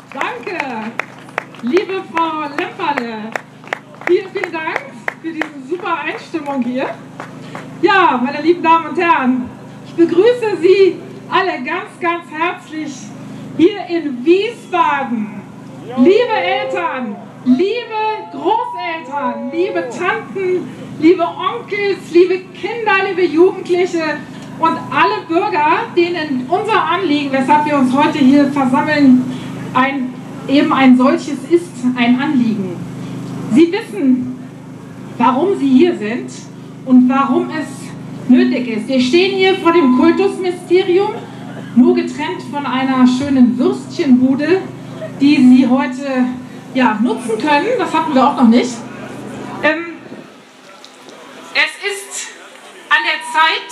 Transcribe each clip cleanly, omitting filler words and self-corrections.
Danke, liebe Frau Lemperle. Vielen, vielen Dank für diese super Einstimmung hier. Ja, meine lieben Damen und Herren, ich begrüße Sie alle ganz, ganz herzlich hier in Wiesbaden. Liebe Eltern, liebe Großeltern, liebe Tanten, liebe Onkels, liebe Kinder, liebe Jugendliche und alle Bürger, denen unser Anliegen, weshalb wir uns heute hier versammeln, eben ein solches ist, ein Anliegen. Sie wissen, warum Sie hier sind und warum es nötig ist. Wir stehen hier vor dem Kultusministerium, nur getrennt von einer schönen Würstchenbude, die Sie heute nutzen können. Das hatten wir auch noch nicht. Es ist an der Zeit.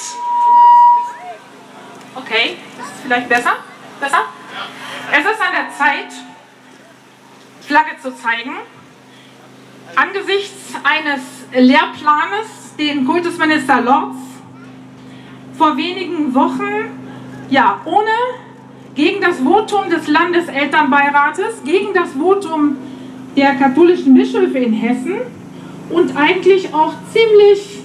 Okay, ist es vielleicht besser? Besser? Es ist an der Zeit, Flagge zu zeigen. Angesichts eines Lehrplanes, den Kultusminister Lorz vor wenigen Wochen, gegen das Votum des Landeselternbeirates, gegen das Votum der katholischen Bischöfe in Hessen und eigentlich auch ziemlich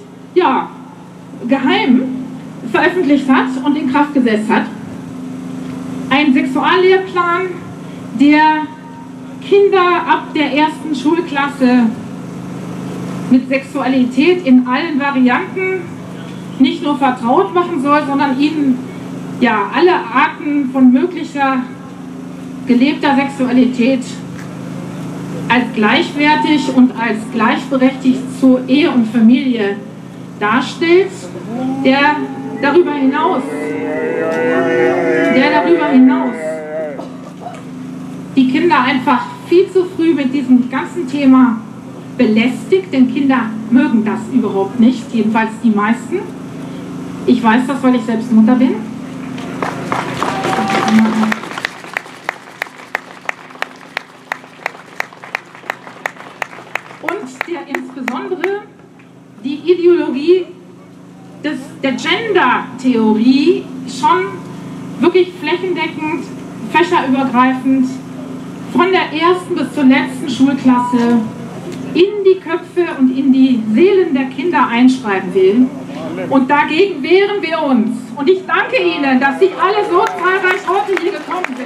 geheim veröffentlicht hat und in Kraft gesetzt hat. Ein Sexuallehrplan, der Kinder ab der ersten Schulklasse mit Sexualität in allen Varianten nicht nur vertraut machen soll, sondern ihnen alle Arten von möglicher gelebter Sexualität als gleichwertig und als gleichberechtigt zur Ehe und Familie darstellt, der darüber hinaus die Kinder einfach viel zu früh mit diesem ganzen Thema belästigt, denn Kinder mögen das überhaupt nicht, jedenfalls die meisten. Ich weiß das, weil ich selbst Mutter bin. Und der insbesondere die Ideologie der Gender-Theorie schon wirklich flächendeckend, fächerübergreifend von der ersten bis zur letzten Schulklasse in die Köpfe und in die Seelen der Kinder einschreiben will. Und dagegen wehren wir uns. Und ich danke Ihnen, dass Sie alle so zahlreich heute hier gekommen sind.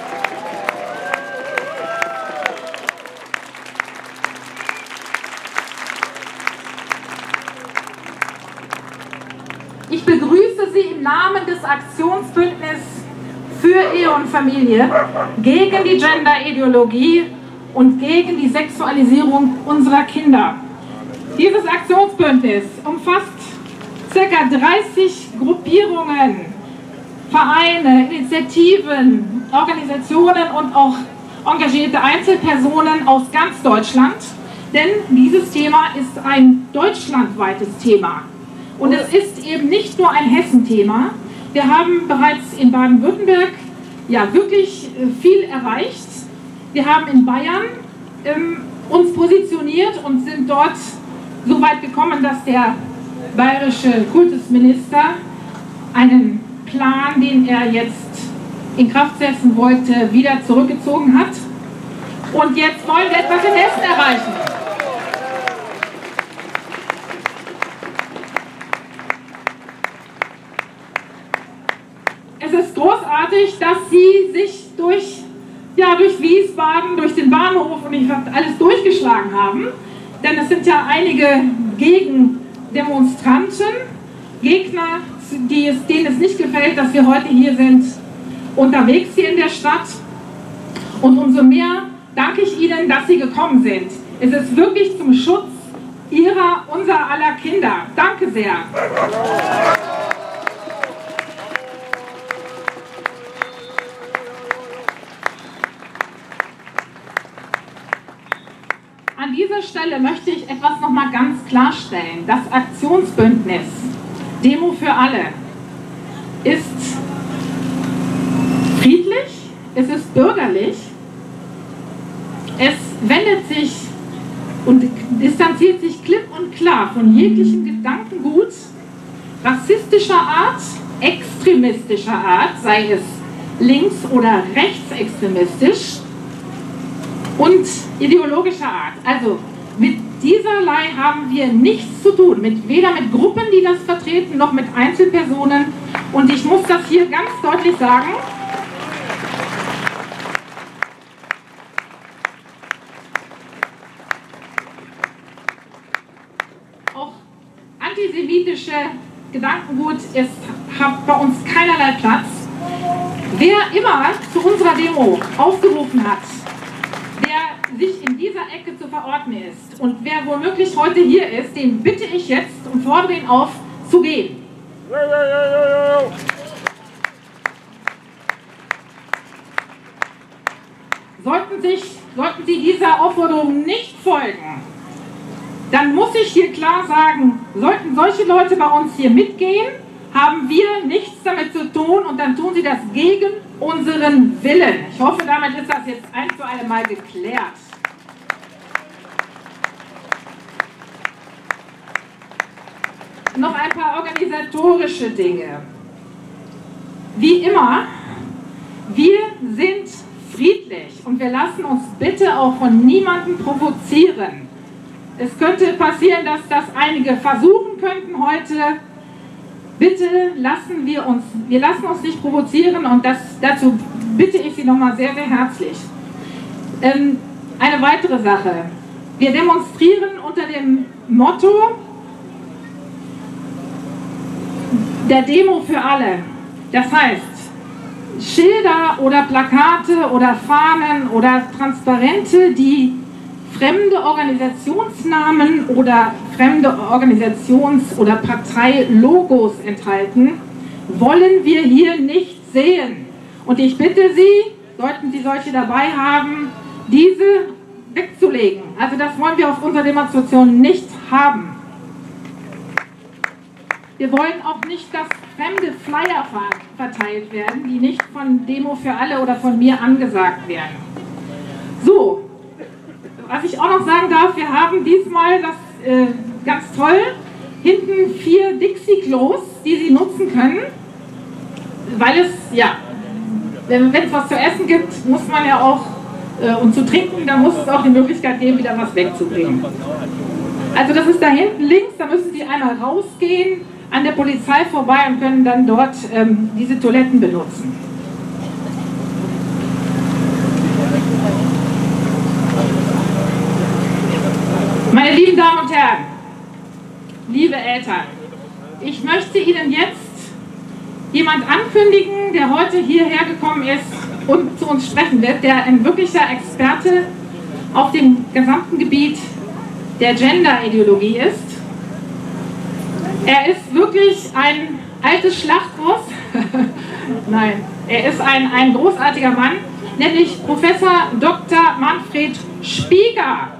Ich begrüße Sie im Namen des Aktionsbündnisses für Ehe und Familie gegen die Gender-Ideologie und gegen die Sexualisierung unserer Kinder. Dieses Aktionsbündnis umfasst ca. 30 Gruppierungen, Vereine, Initiativen, Organisationen und auch engagierte Einzelpersonen aus ganz Deutschland, denn dieses Thema ist ein deutschlandweites Thema. Und es ist eben nicht nur ein Hessen-Thema. Wir haben bereits in Baden-Württemberg wirklich viel erreicht. Wir haben in Bayern uns positioniert und sind dort so weit gekommen, dass der bayerische Kultusminister einen Plan, den er jetzt in Kraft setzen wollte, wieder zurückgezogen hat. Und jetzt wollen wir etwas in Hessen erreichen. Es ist großartig, dass Sie sich durch Wiesbaden, durch den Bahnhof und alles durchgeschlagen haben. Denn es sind ja einige Gegendemonstranten, Gegner, denen es nicht gefällt, dass wir heute hier sind, unterwegs hier in der Stadt. Und umso mehr danke ich Ihnen, dass Sie gekommen sind. Es ist wirklich zum Schutz unser aller Kinder. Danke sehr. An dieser Stelle möchte ich etwas noch mal ganz klarstellen. Das Aktionsbündnis Demo für alle ist friedlich, es ist bürgerlich, es wendet sich und distanziert sich klipp und klar von jeglichem Gedankengut rassistischer Art, extremistischer Art, sei es links- oder rechtsextremistisch, und ideologischer Art. Also mit dieserlei haben wir nichts zu tun, weder mit Gruppen, die das vertreten, noch mit Einzelpersonen. Und ich muss das hier ganz deutlich sagen. Auch antisemitische Gedankengut hat bei uns keinerlei Platz. Wer immer zu unserer Demo aufgerufen hat, der sich in dieser Ecke zu verorten ist und wer womöglich heute hier ist, den bitte ich jetzt und fordere ihn auf, zu gehen. Sollten Sie dieser Aufforderung nicht folgen, dann muss ich hier klar sagen, sollten solche Leute bei uns hier mitgehen, haben wir nichts damit zu tun und dann tun sie das gegen unseren Willen. Ich hoffe, damit ist das jetzt ein für alle Mal geklärt. Noch ein paar organisatorische Dinge. Wie immer, wir sind friedlich und wir lassen uns bitte auch von niemandem provozieren. Es könnte passieren, dass das einige versuchen könnten heute. Bitte wir lassen uns nicht provozieren und dazu bitte ich Sie nochmal sehr, sehr herzlich. Eine weitere Sache. Wir demonstrieren unter dem Motto der Demo für alle. Das heißt, Schilder oder Plakate oder Fahnen oder Transparente, die fremde Organisationsnamen oder fremde Organisations- oder Parteilogos enthalten, wollen wir hier nicht sehen. Und ich bitte Sie, sollten Sie solche dabei haben, diese wegzulegen. Also das wollen wir auf unserer Demonstration nicht haben. Wir wollen auch nicht, dass fremde Flyer verteilt werden, die nicht von Demo für alle oder von mir angesagt werden. So. Was ich auch noch sagen darf, wir haben diesmal das ganz toll, hinten 4 Dixie-Klos, die Sie nutzen können, weil es, ja, wenn es was zu essen gibt, muss man ja auch, und zu trinken, dann muss es auch die Möglichkeit geben, wieder was wegzubringen. Also das ist da hinten links, da müssen Sie einmal rausgehen, an der Polizei vorbei und können dann dort diese Toiletten benutzen. Meine lieben Damen und Herren, liebe Eltern, ich möchte Ihnen jetzt jemand ankündigen, der heute hierher gekommen ist und zu uns sprechen wird, der ein wirklicher Experte auf dem gesamten Gebiet der Gender-Ideologie ist. Er ist wirklich ein altes Schlachtross. Nein, er ist ein großartiger Mann, nämlich Professor Dr. Manfred Spieker.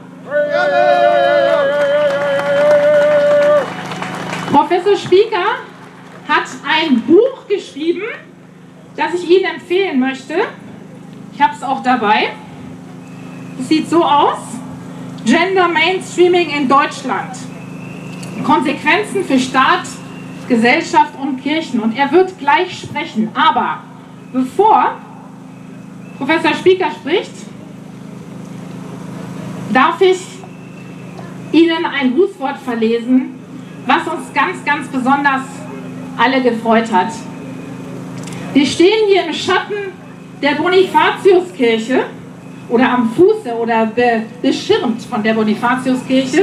Professor Spieker hat ein Buch geschrieben, das ich Ihnen empfehlen möchte. Ich habe es auch dabei. Es sieht so aus: Gender Mainstreaming in Deutschland. Konsequenzen für Staat, Gesellschaft und Kirchen. Und er wird gleich sprechen. Aber bevor Professor Spieker spricht, darf ich Ihnen ein Grußwort verlesen, was uns ganz, ganz besonders alle gefreut hat. Wir stehen hier im Schatten der Bonifatiuskirche oder am Fuße oder beschirmt von der Bonifatiuskirche.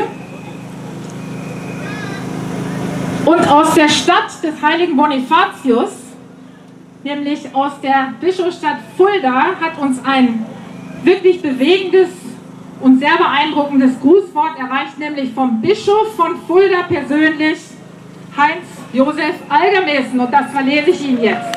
Und aus der Stadt des heiligen Bonifatius, nämlich aus der Bischofsstadt Fulda, hat uns ein wirklich bewegendes und sehr beeindruckendes Grußwort erreicht, nämlich vom Bischof von Fulda persönlich, Heinz-Josef Algermissen. Und das verlese ich Ihnen jetzt.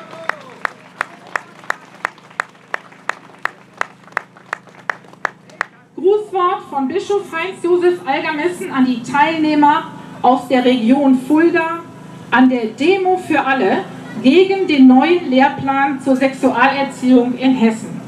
Grußwort von Bischof Heinz-Josef Algermissen an die Teilnehmer aus der Region Fulda an der Demo für alle gegen den neuen Lehrplan zur Sexualerziehung in Hessen.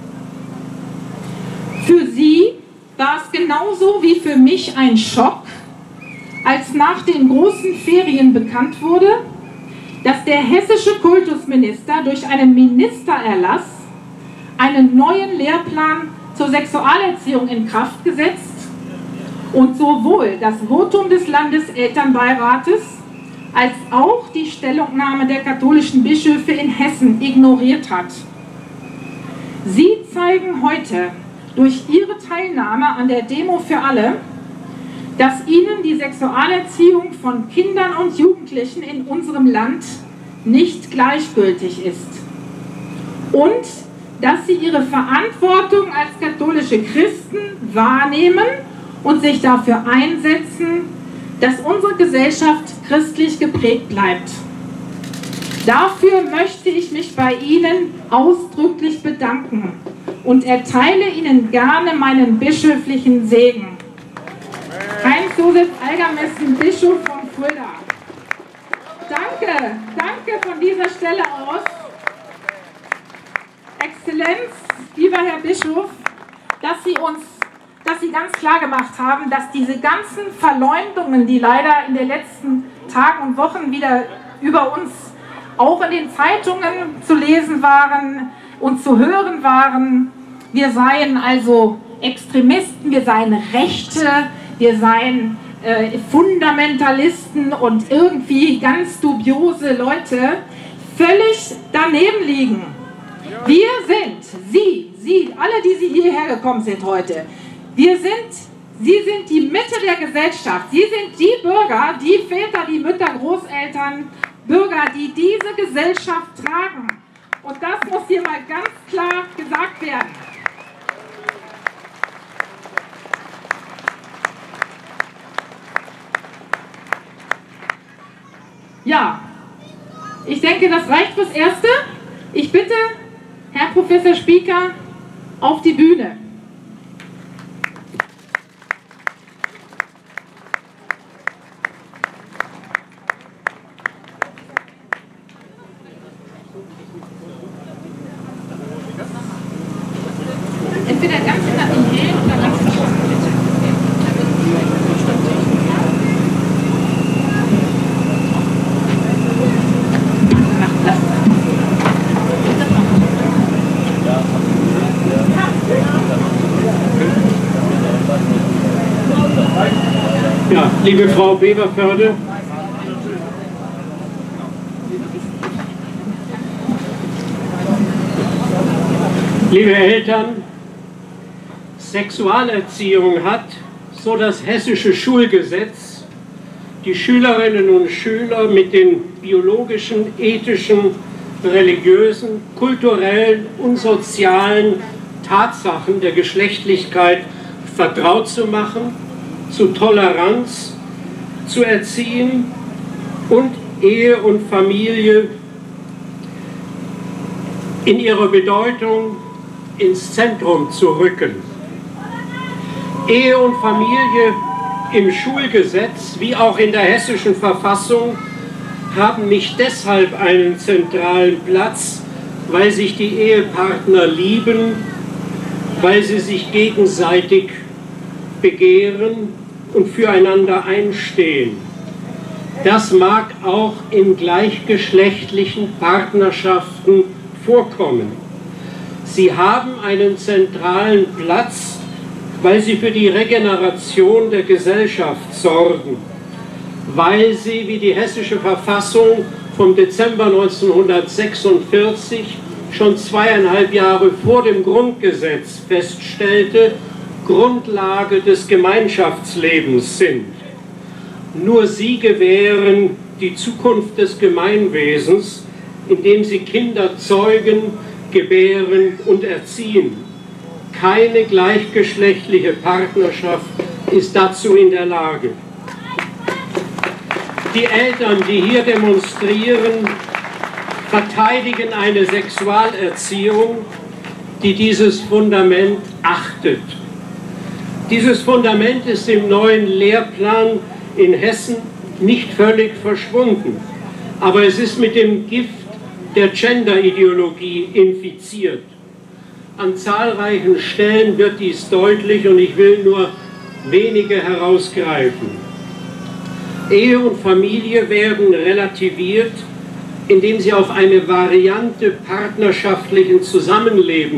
Für Sie war es genauso wie für mich ein Schock, als nach den großen Ferien bekannt wurde, dass der hessische Kultusminister durch einen Ministererlass einen neuen Lehrplan zur Sexualerziehung in Kraft gesetzt und sowohl das Votum des Landeselternbeirates als auch die Stellungnahme der katholischen Bischöfe in Hessen ignoriert hat. Sie zeigen heute durch ihre Teilnahme an der Demo für alle, dass ihnen die Sexualerziehung von Kindern und Jugendlichen in unserem Land nicht gleichgültig ist und dass sie ihre Verantwortung als katholische Christen wahrnehmen und sich dafür einsetzen, dass unsere Gesellschaft christlich geprägt bleibt. Dafür möchte ich mich bei Ihnen ausdrücklich bedanken und erteile Ihnen gerne meinen bischöflichen Segen. Heinz-Josef Algermessen, Bischof von Fulda. Danke von dieser Stelle aus. Exzellenz, lieber Herr Bischof, dass Sie ganz klar gemacht haben, dass diese ganzen Verleumdungen, die leider in den letzten Tagen und Wochen wieder über uns auch in den Zeitungen zu lesen waren und zu hören waren, wir seien also Extremisten, wir seien Rechte, wir seien Fundamentalisten und irgendwie ganz dubiose Leute, völlig daneben liegen. Wir sind, Sie, alle, die Sie hierher gekommen sind heute, Sie sind die Mitte der Gesellschaft. Sie sind die Bürger, die Väter, die Mütter, Großeltern, Bürger, die diese Gesellschaft tragen. Und das muss hier mal ganz klar gesagt werden. Ja, ich denke, das reicht fürs Erste. Ich bitte Herr Professor Spieker auf die Bühne. Entweder ganz in der Nähe oder ganz in der Mitte. Ja, liebe Frau Beverförde, liebe Eltern, Sexualerziehung hat, so das hessische Schulgesetz, die Schülerinnen und Schüler mit den biologischen, ethischen, religiösen, kulturellen und sozialen Tatsachen der Geschlechtlichkeit vertraut zu machen, zu Toleranz zu erziehen und Ehe und Familie in ihrer Bedeutung ins Zentrum zu rücken. Ehe und Familie im Schulgesetz wie auch in der hessischen Verfassung haben nicht deshalb einen zentralen Platz, weil sich die Ehepartner lieben, weil sie sich gegenseitig begehren und füreinander einstehen. Das mag auch in gleichgeschlechtlichen Partnerschaften vorkommen. Sie haben einen zentralen Platz, weil sie für die Regeneration der Gesellschaft sorgen, weil sie, wie die hessische Verfassung vom Dezember 1946 schon 2,5 Jahre vor dem Grundgesetz feststellte, Grundlage des Gemeinschaftslebens sind. Nur sie gewähren die Zukunft des Gemeinwesens, indem sie Kinder zeugen, gebären und erziehen. Keine gleichgeschlechtliche Partnerschaft ist dazu in der Lage. Die Eltern, die hier demonstrieren, verteidigen eine Sexualerziehung, die dieses Fundament achtet. Dieses Fundament ist im neuen Lehrplan in Hessen nicht völlig verschwunden, aber es ist mit dem Gift der Gender-Ideologie infiziert. An zahlreichen Stellen wird dies deutlich und ich will nur wenige herausgreifen. Ehe und Familie werden relativiert, indem sie auf eine Variante partnerschaftlichen Zusammenlebens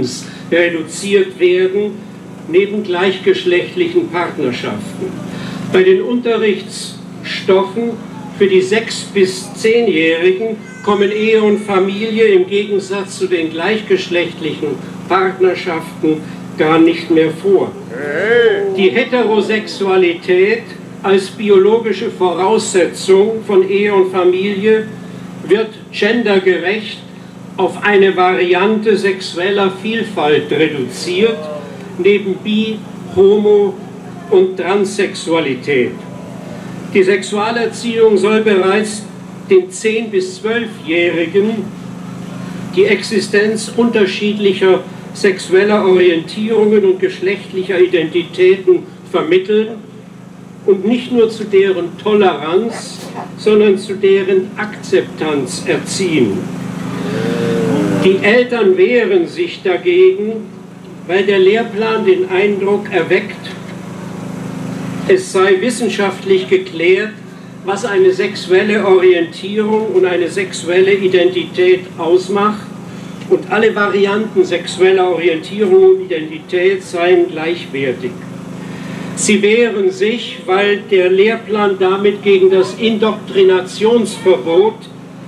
reduziert werden, neben gleichgeschlechtlichen Partnerschaften. Bei den Unterrichtsstoffen für die 6- bis 10-Jährigen kommen Ehe und Familie im Gegensatz zu den gleichgeschlechtlichen Partnerschaften gar nicht mehr vor. Die Heterosexualität als biologische Voraussetzung von Ehe und Familie wird gendergerecht auf eine Variante sexueller Vielfalt reduziert, neben Bi-, Homo- und Transsexualität. Die Sexualerziehung soll bereits den 10- bis 12-Jährigen die Existenz unterschiedlicher sexueller Orientierungen und geschlechtlicher Identitäten vermitteln und nicht nur zu deren Toleranz, sondern zu deren Akzeptanz erziehen. Die Eltern wehren sich dagegen, weil der Lehrplan den Eindruck erweckt, es sei wissenschaftlich geklärt, was eine sexuelle Orientierung und eine sexuelle Identität ausmacht, und alle Varianten sexueller Orientierung und Identität seien gleichwertig. Sie wehren sich, weil der Lehrplan damit gegen das Indoktrinationsverbot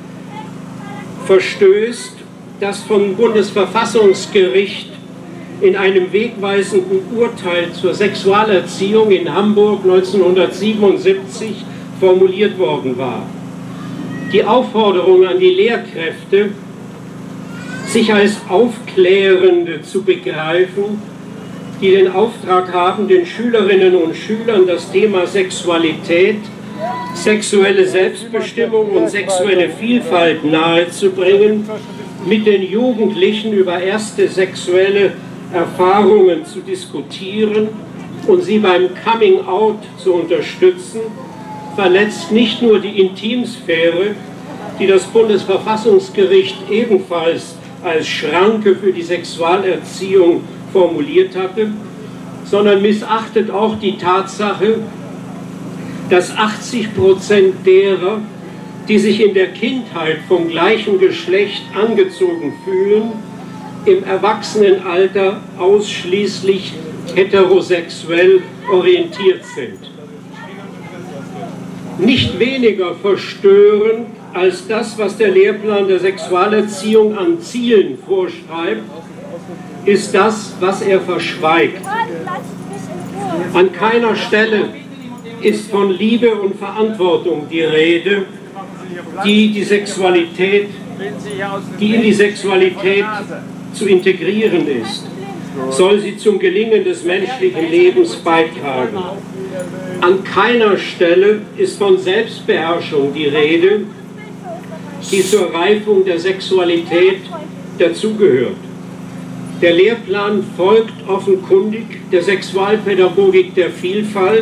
verstößt, das vom Bundesverfassungsgericht in einem wegweisenden Urteil zur Sexualerziehung in Hamburg 1977 formuliert worden war. Die Aufforderung an die Lehrkräfte, sich als Aufklärende zu begreifen, die den Auftrag haben, den Schülerinnen und Schülern das Thema Sexualität, sexuelle Selbstbestimmung und sexuelle Vielfalt nahezubringen, mit den Jugendlichen über erste sexuelle Erfahrungen zu diskutieren und sie beim Coming-out zu unterstützen, verletzt nicht nur die Intimsphäre, die das Bundesverfassungsgericht ebenfalls als Schranke für die Sexualerziehung formuliert hatte, sondern missachtet auch die Tatsache, dass 80% derer, die sich in der Kindheit vom gleichen Geschlecht angezogen fühlen, im Erwachsenenalter ausschließlich heterosexuell orientiert sind. Nicht weniger verstörend als das, was der Lehrplan der Sexualerziehung an Zielen vorschreibt, ist das, was er verschweigt. An keiner Stelle ist von Liebe und Verantwortung die Rede, die in die Sexualität zu integrieren ist. Soll sie zum Gelingen des menschlichen Lebens beitragen. An keiner Stelle ist von Selbstbeherrschung die Rede, die zur Reifung der Sexualität dazugehört. Der Lehrplan folgt offenkundig der Sexualpädagogik der Vielfalt,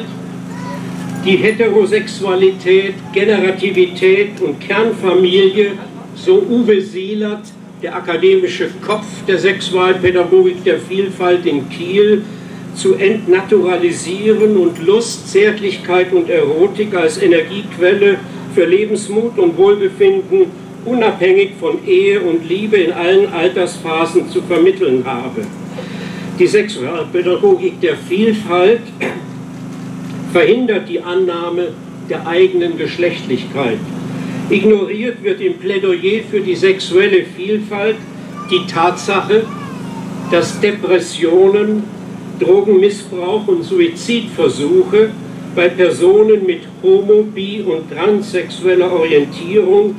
die Heterosexualität, Generativität und Kernfamilie, so Uwe Sielert, der akademische Kopf der Sexualpädagogik der Vielfalt in Kiel, zu entnaturalisieren und Lust, Zärtlichkeit und Erotik als Energiequelle für Lebensmut und Wohlbefinden unabhängig von Ehe und Liebe in allen Altersphasen zu vermitteln habe. Die Sexualpädagogik der Vielfalt verhindert die Annahme der eigenen Geschlechtlichkeit. Ignoriert wird im Plädoyer für die sexuelle Vielfalt die Tatsache, dass Depressionen, Drogenmissbrauch und Suizidversuche bei Personen mit homo-, bi- und transsexueller Orientierung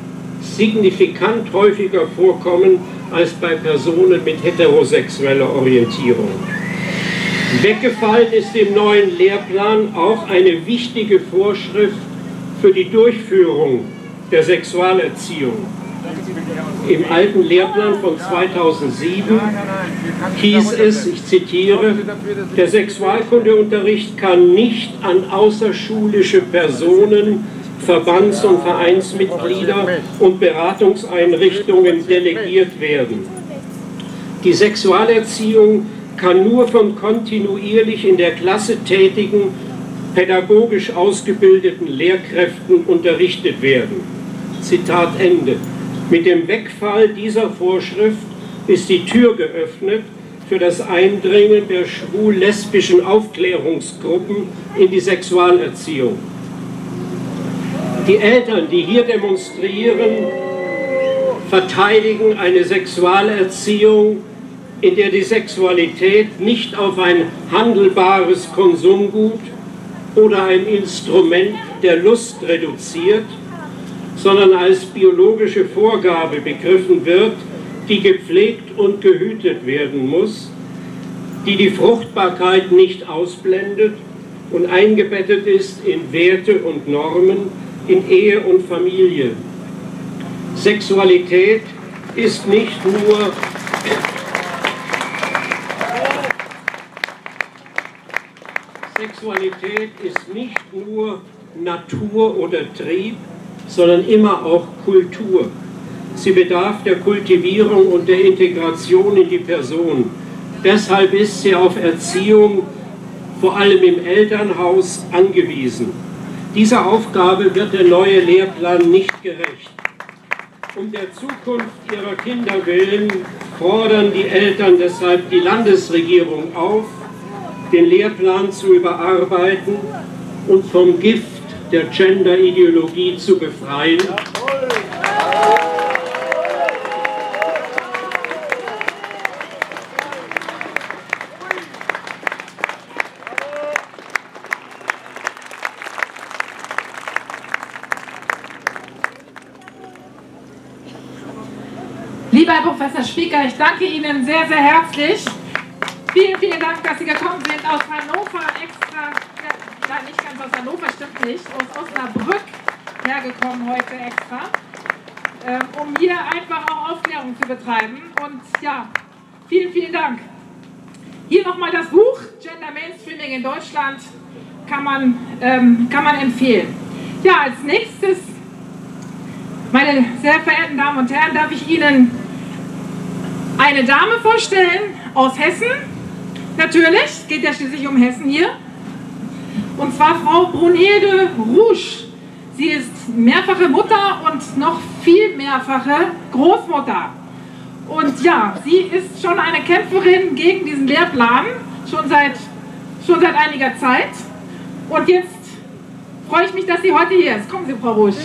signifikant häufiger vorkommen als bei Personen mit heterosexueller Orientierung. Weggefallen ist im neuen Lehrplan auch eine wichtige Vorschrift für die Durchführung der Sexualerziehung. Im alten Lehrplan von 2007 hieß es, ich zitiere, der Sexualkundeunterricht kann nicht an außerschulische Personen, Verbands- und Vereinsmitglieder und Beratungseinrichtungen delegiert werden. Die Sexualerziehung kann nur von kontinuierlich in der Klasse tätigen, pädagogisch ausgebildeten Lehrkräften unterrichtet werden. Zitat Ende. Mit dem Wegfall dieser Vorschrift ist die Tür geöffnet für das Eindringen der schwul-lesbischen Aufklärungsgruppen in die Sexualerziehung. Die Eltern, die hier demonstrieren, verteidigen eine Sexualerziehung, in der die Sexualität nicht auf ein handelbares Konsumgut oder ein Instrument der Lust reduziert, sondern als biologische Vorgabe begriffen wird, die gepflegt und gehütet werden muss, die die Fruchtbarkeit nicht ausblendet und eingebettet ist in Werte und Normen, in Ehe und Familie. Sexualität ist nicht nur Natur oder Trieb, sondern immer auch Kultur. Sie bedarf der Kultivierung und der Integration in die Person. Deshalb ist sie auf Erziehung, vor allem im Elternhaus, angewiesen. Dieser Aufgabe wird der neue Lehrplan nicht gerecht. Um der Zukunft ihrer Kinder willen fordern die Eltern deshalb die Landesregierung auf, den Lehrplan zu überarbeiten und vom Gift der Gender-Ideologie zu befreien. Lieber Herr Professor Spieker, ich danke Ihnen sehr, sehr herzlich. Vielen, vielen Dank, dass Sie gekommen sind aus Hannover extra, ja, nicht ganz aus Hannover, stimmt nicht, aus Osnabrück hergekommen heute extra, um hier einfach auch Aufklärung zu betreiben. Und ja, vielen, vielen Dank. Hier nochmal das Buch, Gender Mainstreaming in Deutschland, kann man empfehlen. Ja, als nächstes, meine sehr verehrten Damen und Herren, darf ich Ihnen eine Dame vorstellen aus Hessen. Natürlich, es geht ja schließlich um Hessen hier. Und zwar Frau Brunhilde Rusch. Sie ist mehrfache Mutter und noch viel mehrfache Großmutter. Und ja, sie ist schon eine Kämpferin gegen diesen Lehrplan, schon seit einiger Zeit. Und jetzt freue ich mich, dass sie heute hier ist. Kommen Sie, Frau Rusch.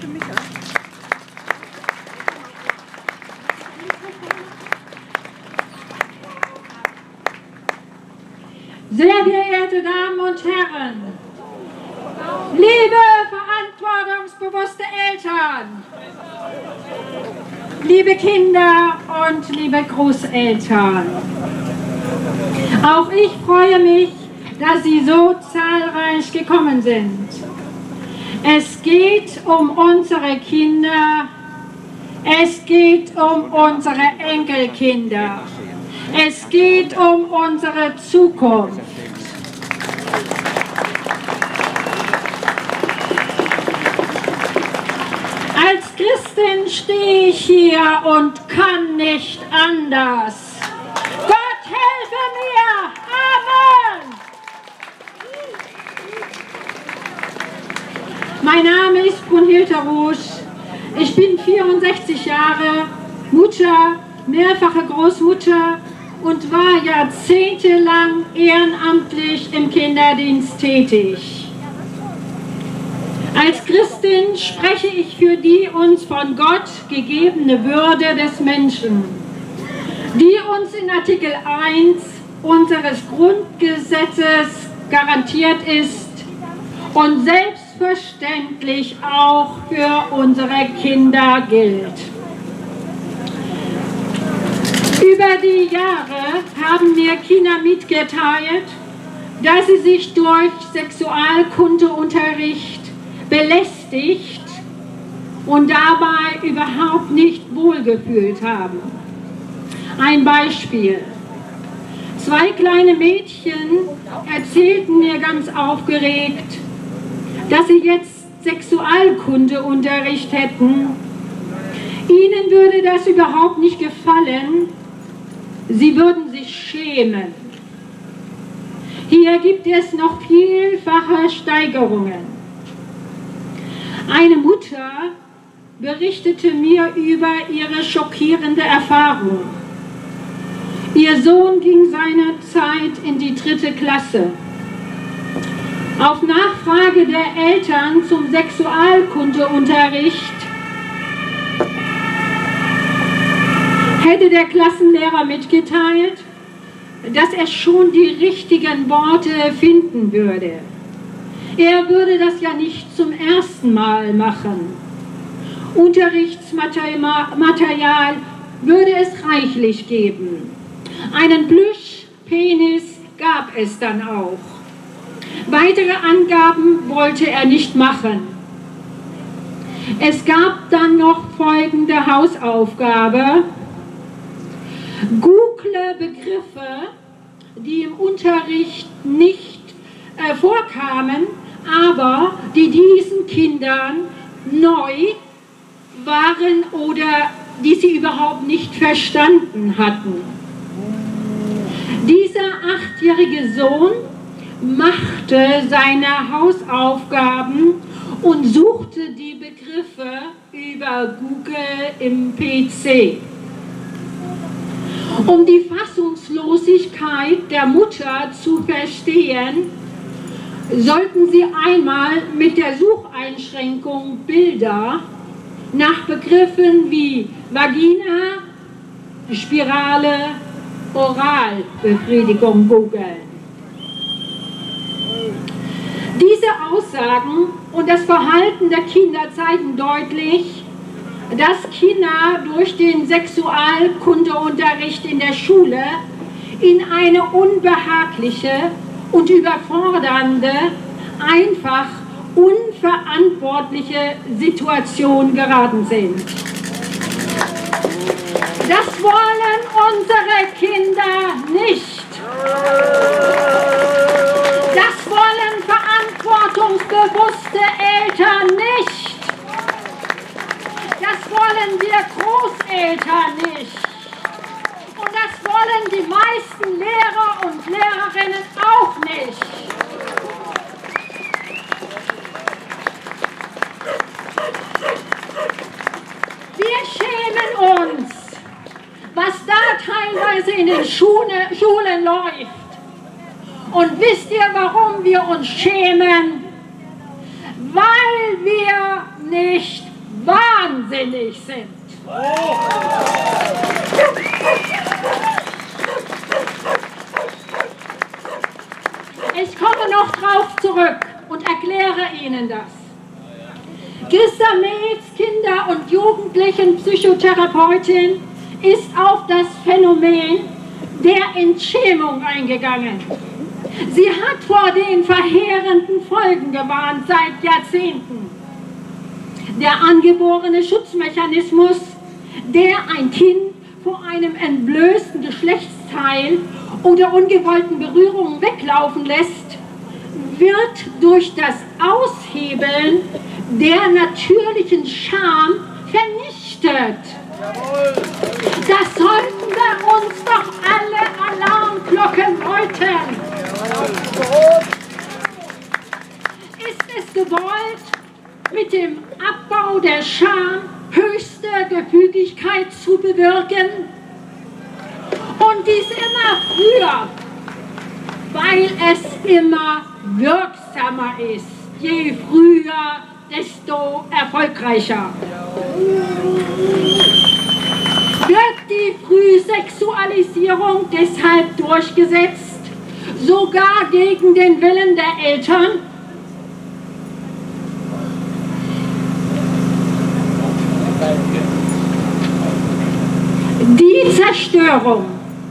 Sehr geehrte Damen und Herren, liebe verantwortungsbewusste Eltern, liebe Kinder und liebe Großeltern, auch ich freue mich, dass Sie so zahlreich gekommen sind. Es geht um unsere Kinder, es geht um unsere Enkelkinder. Es geht um unsere Zukunft. Als Christin stehe ich hier und kann nicht anders. Gott helfe mir! Amen! Mein Name ist Brunhilde Rusch. Ich bin 64 Jahre, Mutter, mehrfache Großmutter und war jahrzehntelang ehrenamtlich im Kinderdienst tätig. Als Christin spreche ich für die uns von Gott gegebene Würde des Menschen, die uns in Artikel 1 unseres Grundgesetzes garantiert ist und selbstverständlich auch für unsere Kinder gilt. Über die Jahre haben mir Kinder mitgeteilt, dass sie sich durch Sexualkundeunterricht belästigt und dabei überhaupt nicht wohlgefühlt haben. Ein Beispiel. 2 kleine Mädchen erzählten mir ganz aufgeregt, dass sie jetzt Sexualkundeunterricht hätten. Ihnen würde das überhaupt nicht gefallen. Sie würden sich schämen. Hier gibt es noch vielfache Steigerungen. Eine Mutter berichtete mir über ihre schockierende Erfahrung. Ihr Sohn ging seinerzeit in die 3. Klasse. Auf Nachfrage der Eltern zum Sexualkundeunterricht hätte der Klassenlehrer mitgeteilt, dass er schon die richtigen Worte finden würde. Er würde das ja nicht zum ersten Mal machen. Unterrichtsmaterial würde es reichlich geben. Einen Plüschpenis gab es dann auch. Weitere Angaben wollte er nicht machen. Es gab dann noch folgende Hausaufgabe. Google Begriffe, die im Unterricht nicht vorkamen, aber die diesen Kindern neu waren oder die sie überhaupt nicht verstanden hatten. Dieser 8-jährige Sohn machte seine Hausaufgaben und suchte die Begriffe über Google im PC. Um die Fassungslosigkeit der Mutter zu verstehen, sollten Sie einmal mit der Sucheinschränkung Bilder nach Begriffen wie Vagina, Spirale, Oralbefriedigung googeln. Diese Aussagen und das Verhalten der Kinder zeigen deutlich, dass Kinder durch den Sexualkundeunterricht in der Schule in eine unbehagliche und überfordernde, einfach unverantwortliche Situation geraten sind. Das wollen unsere Kinder nicht. Das wollen verantwortungsbewusste Eltern nicht. Das wollen wir Großeltern nicht. Und das wollen die meisten Lehrer und Lehrerinnen auch nicht. Wir schämen uns, was da teilweise in den Schulen läuft. Und wisst ihr, warum wir uns schämen? Weil wir nicht wahnsinnig sind. Ich komme noch drauf zurück und erkläre Ihnen das. Christa Metz, Kinder- und Jugendlichen-Psychotherapeutin, ist auf das Phänomen der Entschämung eingegangen. Sie hat vor den verheerenden Folgen gewarnt seit Jahrzehnten. Der angeborene Schutzmechanismus, der ein Kind vor einem entblößten Geschlechtsteil oder ungewollten Berührungen weglaufen lässt, wird durch das Aushebeln der natürlichen Scham vernichtet. Das sollten wir uns doch alle Alarmglocken läuten. Ist es gewollt, mit dem Abbau der Scham höchste Gefügigkeit zu bewirken? Und dies immer früher, weil es immer wirksamer ist. Je früher, desto erfolgreicher. Wird die Frühsexualisierung deshalb durchgesetzt, sogar gegen den Willen der Eltern? Die Zerstörung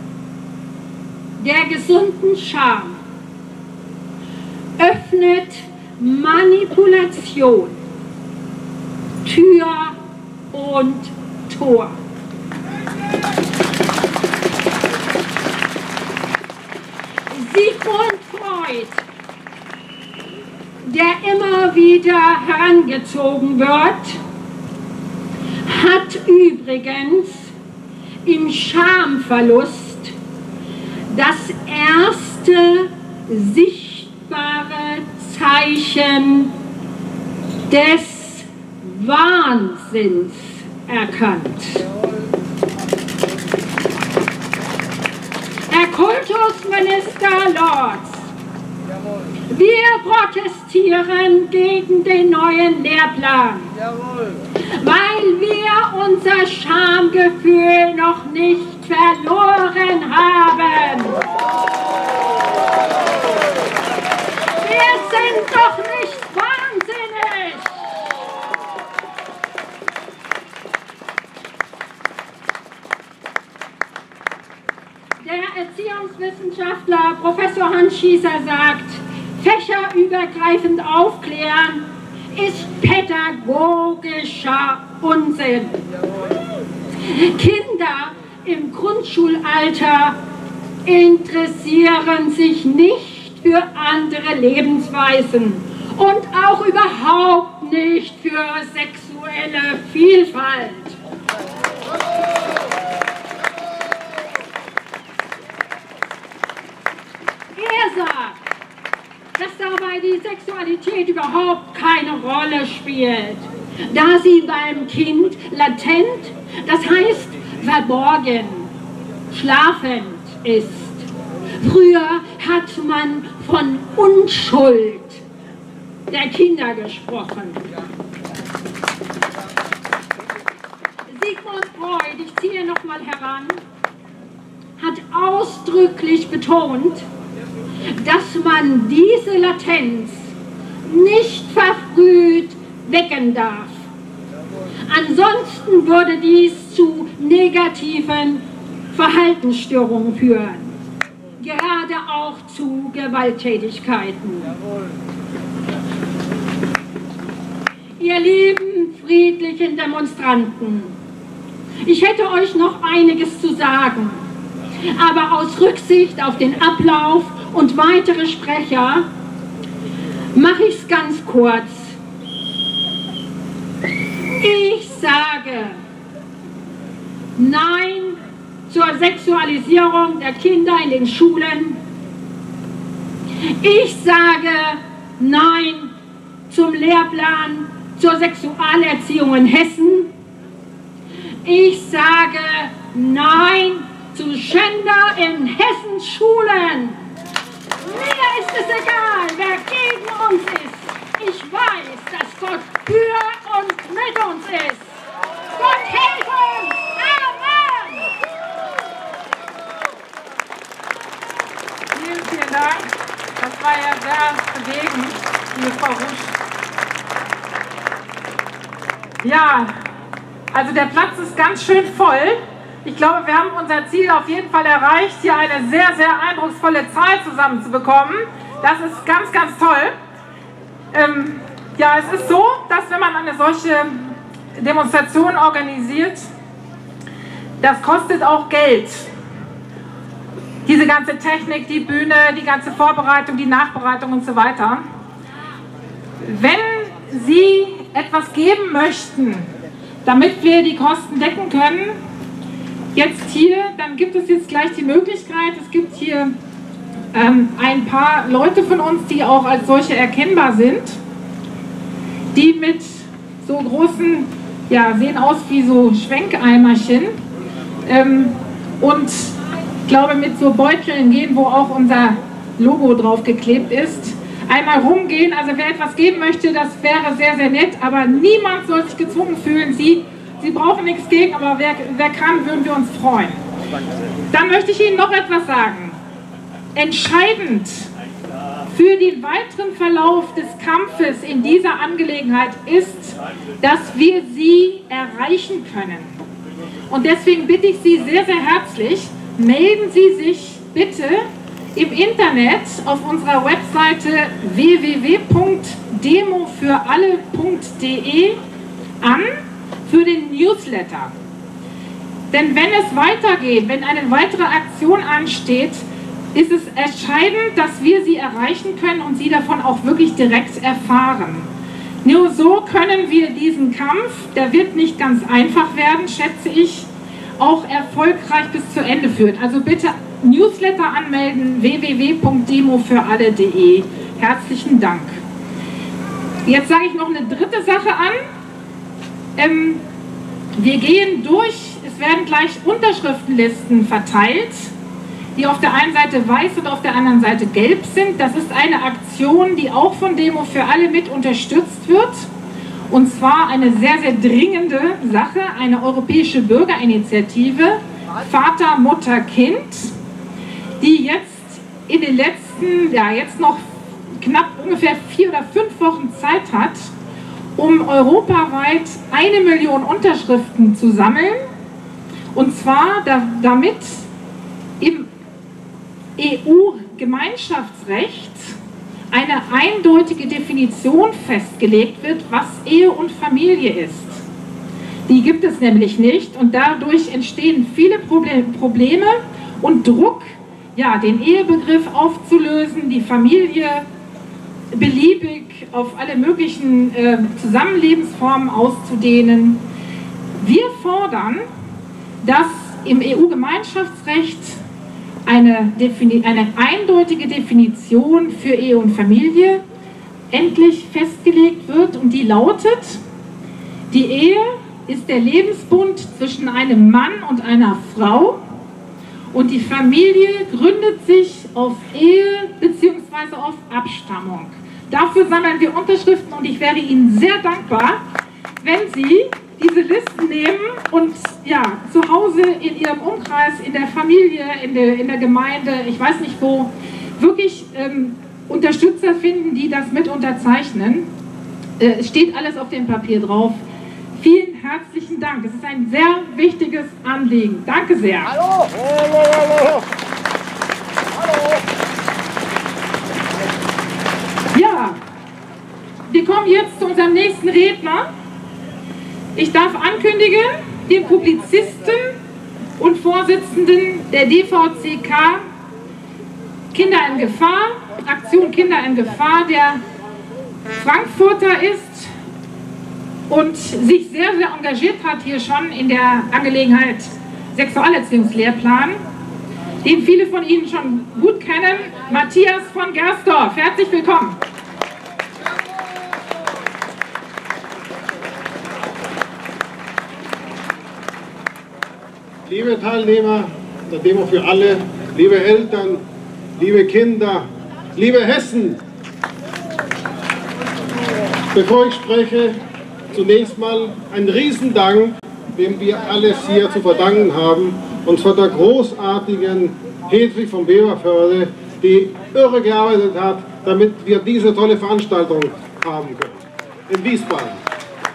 der gesunden Scham öffnet Manipulation, Tür und Tor. Sigmund Freud, der immer wieder herangezogen wird, hat übrigens im Schamverlust das erste sichtbare Zeichen des Wahnsinns erkannt. Kultusminister Lorz. Wir protestieren gegen den neuen Lehrplan, weil wir unser Schamgefühl noch nicht verloren haben. Wir sind doch nicht wahnsinnig! Der Erziehungswissenschaftler Professor Hans Schießer sagt, fächerübergreifend aufklären ist pädagogischer Unsinn. Kinder im Grundschulalter interessieren sich nicht für andere Lebensweisen und auch überhaupt nicht für sexuelle Vielfalt. Er sagt, dass dabei die Sexualität überhaupt keine Rolle spielt, da sie beim Kind latent, das heißt verborgen, schlafend ist. Früher hat man von Unschuld der Kinder gesprochen. Sigmund Freud, ich ziehe nochmal heran, hat ausdrücklich betont, dass man diese Latenz nicht verfrüht wecken darf. Ansonsten würde dies zu negativen Verhaltensstörungen führen, gerade auch zu Gewalttätigkeiten. Ihr lieben friedlichen Demonstranten, ich hätte euch noch einiges zu sagen, aber aus Rücksicht auf den Ablauf und weitere Sprecher mache ich es ganz kurz. Ich sage Nein zur Sexualisierung der Kinder in den Schulen. Ich sage Nein zum Lehrplan zur Sexualerziehung in Hessen. Ich sage Nein zu Gender in Hessens Schulen. Mir ist es egal, wer gegen uns ist. Ich weiß, dass Gott für und mit uns ist. Gott hilf uns! Amen! Vielen, vielen Dank. Das war ja sehr bewegend, liebe Frau Rusch. Ja, also der Platz ist ganz schön voll. Ich glaube, wir haben unser Ziel auf jeden Fall erreicht, hier eine sehr, sehr eindrucksvolle Zahl zusammenzubekommen. Das ist ganz, ganz toll. Ja, es ist so, dass wenn man eine solche Demonstration organisiert, das kostet auch Geld. Diese ganze Technik, die Bühne, die ganze Vorbereitung, die Nachbereitung und so weiter. Wenn Sie etwas geben möchten, damit wir die Kosten decken können, jetzt hier, dann gibt es jetzt gleich die Möglichkeit, es gibt hier ein paar Leute von uns, die auch als solche erkennbar sind, die mit so großen, ja, sehen aus wie so Schwenkeimerchen und ich glaube mit so Beuteln gehen, wo auch unser Logo drauf geklebt ist, einmal rumgehen. Also wer etwas geben möchte, das wäre sehr, sehr nett, aber niemand soll sich gezwungen fühlen. Sie brauchen nichts gegen, aber wer kann, würden wir uns freuen. Dann möchte ich Ihnen noch etwas sagen. Entscheidend für den weiteren Verlauf des Kampfes in dieser Angelegenheit ist, dass wir Sie erreichen können. Und deswegen bitte ich Sie sehr, sehr herzlich, melden Sie sich bitte im Internet auf unserer Webseite www.demofürAlle.de an für den Newsletter. Denn wenn es weitergeht, wenn eine weitere Aktion ansteht, ist es entscheidend, dass wir Sie erreichen können und Sie davon auch wirklich direkt erfahren. Nur so können wir diesen Kampf, der wird nicht ganz einfach werden, schätze ich, auch erfolgreich bis zu Ende führen. Also bitte Newsletter anmelden, www.demofürAlle.de. Herzlichen Dank. Jetzt sage ich noch eine dritte Sache an. Wir gehen durch, es werden gleich Unterschriftenlisten verteilt. die auf der einen Seite weiß und auf der anderen Seite gelb sind. Das ist eine Aktion, die auch von Demo für alle mit unterstützt wird. Und zwar eine sehr, sehr dringende Sache, eine europäische Bürgerinitiative, Vater, Mutter, Kind, die jetzt in den letzten, ja jetzt noch knapp ungefähr 4 oder 5 Wochen Zeit hat, um europaweit 1 Million Unterschriften zu sammeln. Und zwar damit im EU-Gemeinschaftsrecht eine eindeutige Definition festgelegt wird, was Ehe und Familie ist. Die gibt es nämlich nicht und dadurch entstehen viele Probleme und Druck, ja, den Ehebegriff aufzulösen, die Familie beliebig auf alle möglichen Zusammenlebensformen auszudehnen. Wir fordern, dass im EU-Gemeinschaftsrecht eine eindeutige Definition für Ehe und Familie endlich festgelegt wird und die lautet: Die Ehe ist der Lebensbund zwischen einem Mann und einer Frau und die Familie gründet sich auf Ehe bzw. auf Abstammung. Dafür sammeln wir Unterschriften und ich wäre Ihnen sehr dankbar, wenn Sie diese Listen nehmen und ja, zu Hause in Ihrem Umkreis, in der Familie, in der Gemeinde, ich weiß nicht wo, wirklich Unterstützer finden, die das mit unterzeichnen. Es steht alles auf dem Papier drauf. Vielen herzlichen Dank. Es ist ein sehr wichtiges Anliegen. Danke sehr. Hallo! Hallo! Hallo! Ja, wir kommen jetzt zu unserem nächsten Redner. Ich darf ankündigen, den Publizisten und Vorsitzenden der DVCK Kinder in Gefahr, Aktion Kinder in Gefahr, der Frankfurter ist und sich sehr, sehr engagiert hat hier schon in der Angelegenheit Sexualerziehungslehrplan, den viele von Ihnen schon gut kennen, Matthias von Gersdorf. Herzlich willkommen. Liebe Teilnehmer der Demo für alle, liebe Eltern, liebe Kinder, liebe Hessen, bevor ich spreche, zunächst mal ein Riesendank, dem wir alles hier zu verdanken haben, und zwar der großartigen Hedwig von Beverförde, die irre gearbeitet hat, damit wir diese tolle Veranstaltung haben können in Wiesbaden.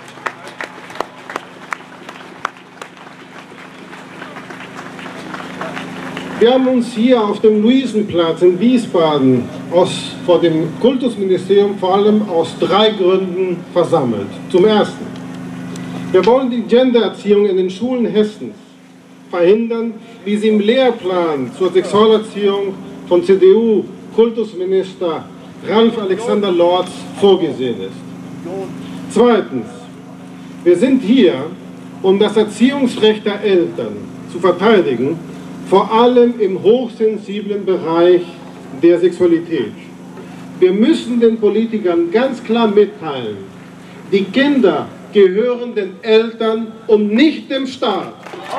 Wir haben uns hier auf dem Luisenplatz in Wiesbaden vor dem Kultusministerium vor allem aus 3 Gründen versammelt. Zum Ersten, wir wollen die Gendererziehung in den Schulen Hessens verhindern, wie sie im Lehrplan zur Sexualerziehung von CDU-Kultusminister Ralf Alexander Lorz vorgesehen ist. Zweitens, wir sind hier, um das Erziehungsrecht der Eltern zu verteidigen, vor allem im hochsensiblen Bereich der Sexualität. Wir müssen den Politikern ganz klar mitteilen, die Kinder gehören den Eltern und nicht dem Staat.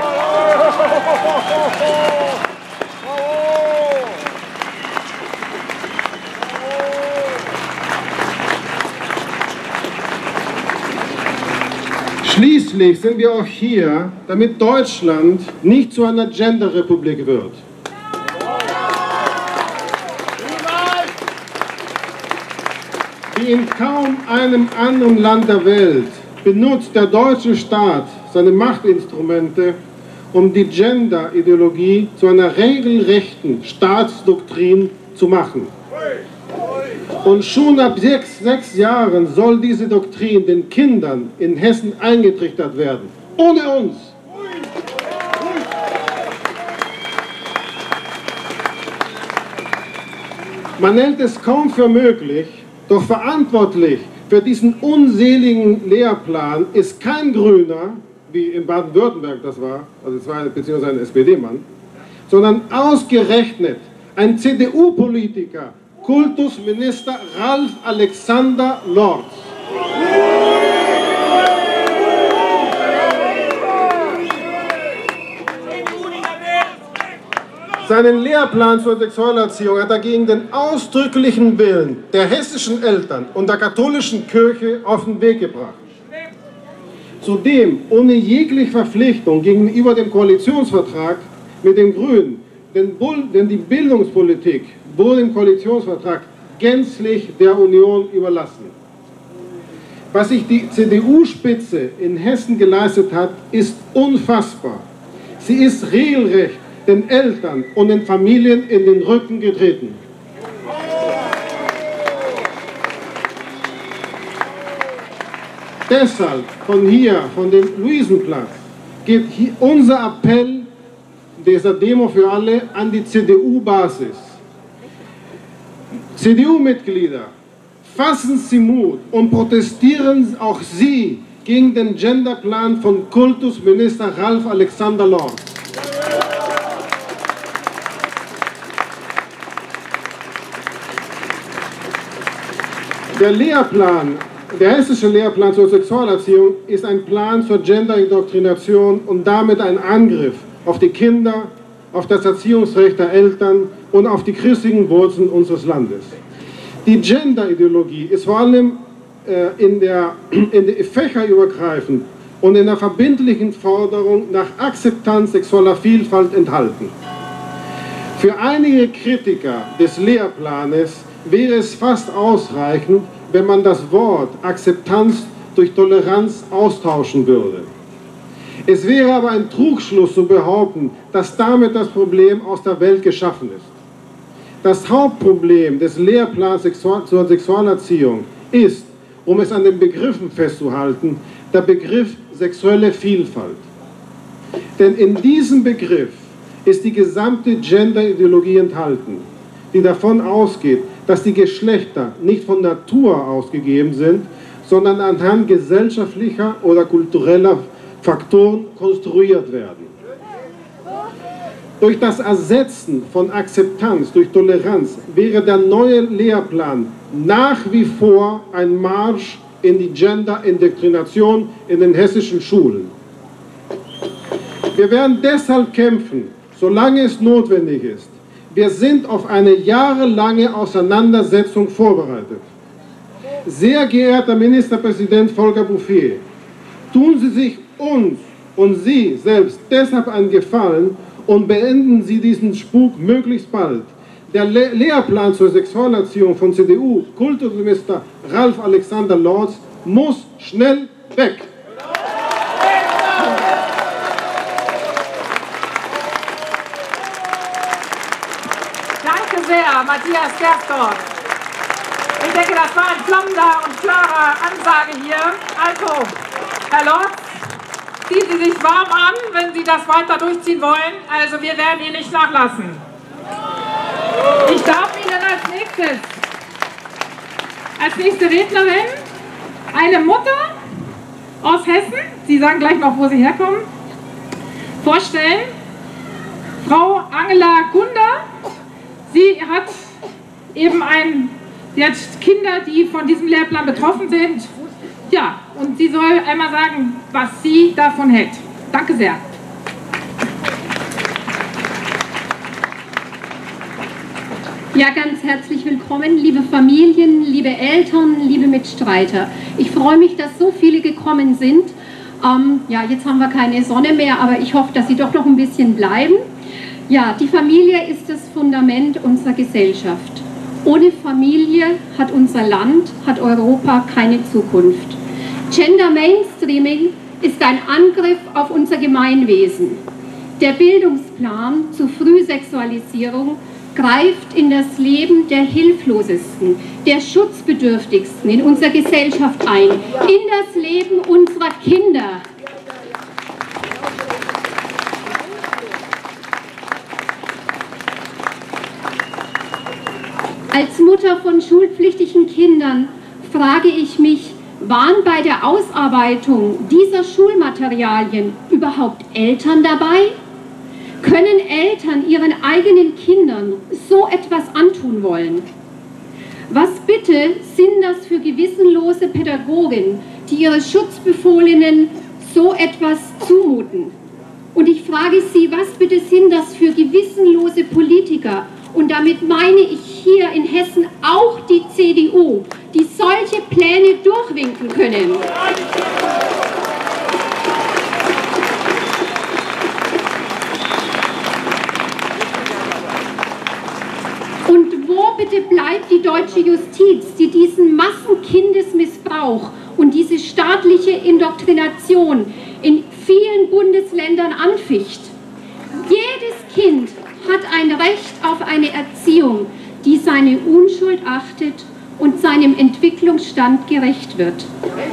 Schließlich sind wir auch hier, damit Deutschland nicht zu einer Genderrepublik wird. Wie in kaum einem anderen Land der Welt benutzt der deutsche Staat seine Machtinstrumente, um die Gender-Ideologie zu einer regelrechten Staatsdoktrin zu machen. Und schon ab 6 Jahren soll diese Doktrin den Kindern in Hessen eingetrichtert werden. Ohne uns. Man hält es kaum für möglich, doch verantwortlich für diesen unseligen Lehrplan ist kein Grüner, wie in Baden-Württemberg das war, also es war beziehungsweise ein SPD-Mann, sondern ausgerechnet ein CDU-Politiker, Kultusminister Ralf Alexander Lorz. Seinen Lehrplan zur Sexualerziehung hat er gegen den ausdrücklichen Willen der hessischen Eltern und der katholischen Kirche auf den Weg gebracht. Zudem ohne jegliche Verpflichtung gegenüber dem Koalitionsvertrag mit den Grünen, denn die Bildungspolitik wurde im Koalitionsvertrag gänzlich der Union überlassen. Was sich die CDU-Spitze in Hessen geleistet hat, ist unfassbar. Sie ist regelrecht den Eltern und den Familien in den Rücken getreten. Deshalb von hier, von dem Luisenplatz, geht hier unser Appell dieser Demo für alle an die CDU-Basis. CDU-Mitglieder, fassen Sie Mut und protestieren auch Sie gegen den Genderplan von Kultusminister Ralf Alexander Lorz. Der hessische Lehrplan zur Sexualerziehung ist ein Plan zur Genderindoktrination und damit ein Angriff auf die Kinder, auf das Erziehungsrecht der Eltern und auf die christlichen Wurzeln unseres Landes. Die Genderideologie ist vor allem in der fächerübergreifend und in der verbindlichen Forderung nach Akzeptanz sexueller Vielfalt enthalten. Für einige Kritiker des Lehrplanes wäre es fast ausreichend, wenn man das Wort Akzeptanz durch Toleranz austauschen würde. Es wäre aber ein Trugschluss zu behaupten, dass damit das Problem aus der Welt geschaffen ist. Das Hauptproblem des Lehrplans zur Sexualerziehung ist, um es an den Begriffen festzuhalten, der Begriff sexuelle Vielfalt. Denn in diesem Begriff ist die gesamte Genderideologie enthalten, die davon ausgeht, dass die Geschlechter nicht von Natur aus gegeben sind, sondern anhand gesellschaftlicher oder kultureller Faktoren konstruiert werden. Durch das Ersetzen von Akzeptanz durch Toleranz wäre der neue Lehrplan nach wie vor ein Marsch in die Genderindoktrination in den hessischen Schulen. Wir werden deshalb kämpfen, solange es notwendig ist. Wir sind auf eine jahrelange Auseinandersetzung vorbereitet. Sehr geehrter Ministerpräsident Volker Bouffier, tun Sie sich uns und Sie selbst deshalb einen Gefallen und beenden Sie diesen Spuk möglichst bald. Der Lehrplan zur Sexualerziehung von CDU-Kultusminister Ralf Alexander Lorz muss schnell weg. Danke sehr, Matthias Gersdorf. Ich denke, das war ein flammender und klarer Ansage hier. Also, Herr Lorz, ziehen Sie sich warm an, wenn Sie das weiter durchziehen wollen. Also, wir werden hier nicht nachlassen. Ich darf Ihnen als nächste Rednerin eine Mutter aus Hessen, Sie sagen gleich noch, wo Sie herkommen, vorstellen. Frau Angela Gunder. Sie hat Kinder, die von diesem Lehrplan betroffen sind. Ja, und sie soll einmal sagen, was sie davon hält. Danke sehr. Ja, ganz herzlich willkommen, liebe Familien, liebe Eltern, liebe Mitstreiter. Ich freue mich, dass so viele gekommen sind. Ja, jetzt haben wir keine Sonne mehr, aber ich hoffe, dass Sie doch noch ein bisschen bleiben. Ja, die Familie ist das Fundament unserer Gesellschaft. Ohne Familie hat unser Land, hat Europa keine Zukunft. Gender Mainstreaming ist ein Angriff auf unser Gemeinwesen. Der Bildungsplan zur Frühsexualisierung greift in das Leben der Hilflosesten, der Schutzbedürftigsten in unserer Gesellschaft ein, in das Leben unserer Kinder. Als Mutter von schulpflichtigen Kindern frage ich mich, waren bei der Ausarbeitung dieser Schulmaterialien überhaupt Eltern dabei? Können Eltern ihren eigenen Kindern so etwas antun wollen? Was bitte sind das für gewissenlose Pädagogen, die ihre Schutzbefohlenen so etwas zumuten? Und ich frage Sie, was bitte sind das für gewissenlose Politiker? Und damit meine ich hier in Hessen auch die CDU, die solche Pläne durchwinken können. Und wo bitte bleibt die deutsche Justiz, die diesen Massenkindesmissbrauch und diese staatliche Indoktrination in vielen Bundesländern anficht? Jedes Kind hat ein Recht auf eine Erziehung, die seine Unschuld achtet und seinem Entwicklungsstand gerecht wird.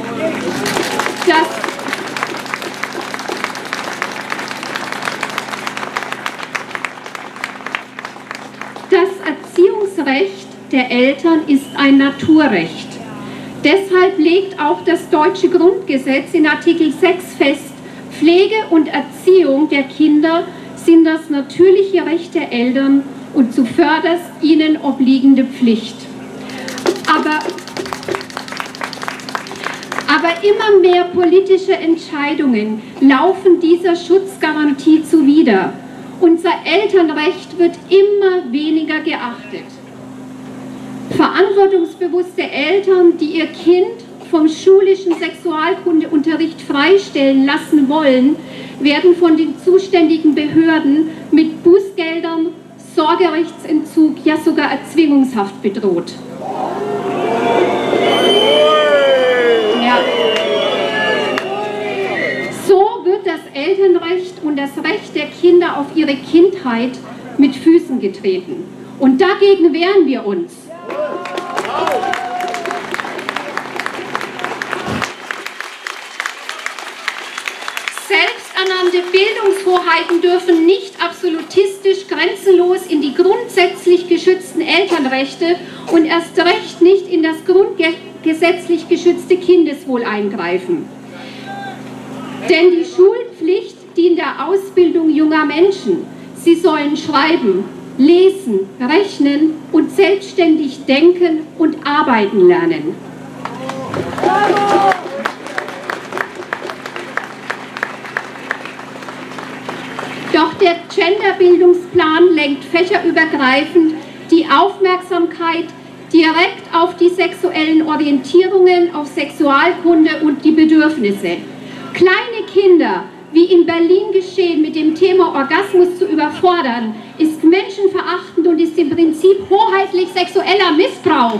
Das Erziehungsrecht der Eltern ist ein Naturrecht. Deshalb legt auch das deutsche Grundgesetz in Artikel 6 fest, Pflege und Erziehung der Kinder sind das natürliche Recht der Eltern und zuvörderst ihnen obliegende Pflicht. Aber immer mehr politische Entscheidungen laufen dieser Schutzgarantie zuwider. Unser Elternrecht wird immer weniger geachtet. Verantwortungsbewusste Eltern, die ihr Kind vom schulischen Sexualkundeunterricht freistellen lassen wollen, werden von den zuständigen Behörden mit Bußgeldern, Sorgerechtsentzug, ja sogar Erzwingungshaft bedroht. Ja. So wird das Elternrecht und das Recht der Kinder auf ihre Kindheit mit Füßen getreten. Und dagegen wehren wir uns. Selbsternannte Bildungshoheiten dürfen nicht absolutistisch grenzenlos in die grundsätzlich geschützten Elternrechte und erst recht nicht in das grundgesetzlich geschützte Kindeswohl eingreifen. Denn die Schulpflicht dient der Ausbildung junger Menschen. Sie sollen schreiben, lesen, rechnen und selbstständig denken und arbeiten lernen. Doch der Genderbildungsplan lenkt fächerübergreifend die Aufmerksamkeit direkt auf die sexuellen Orientierungen, auf Sexualkunde und die Bedürfnisse. Kleine Kinder, wie in Berlin geschehen, mit dem Thema Orgasmus zu überfordern, ist menschenverachtend und ist im Prinzip hoheitlich sexueller Missbrauch.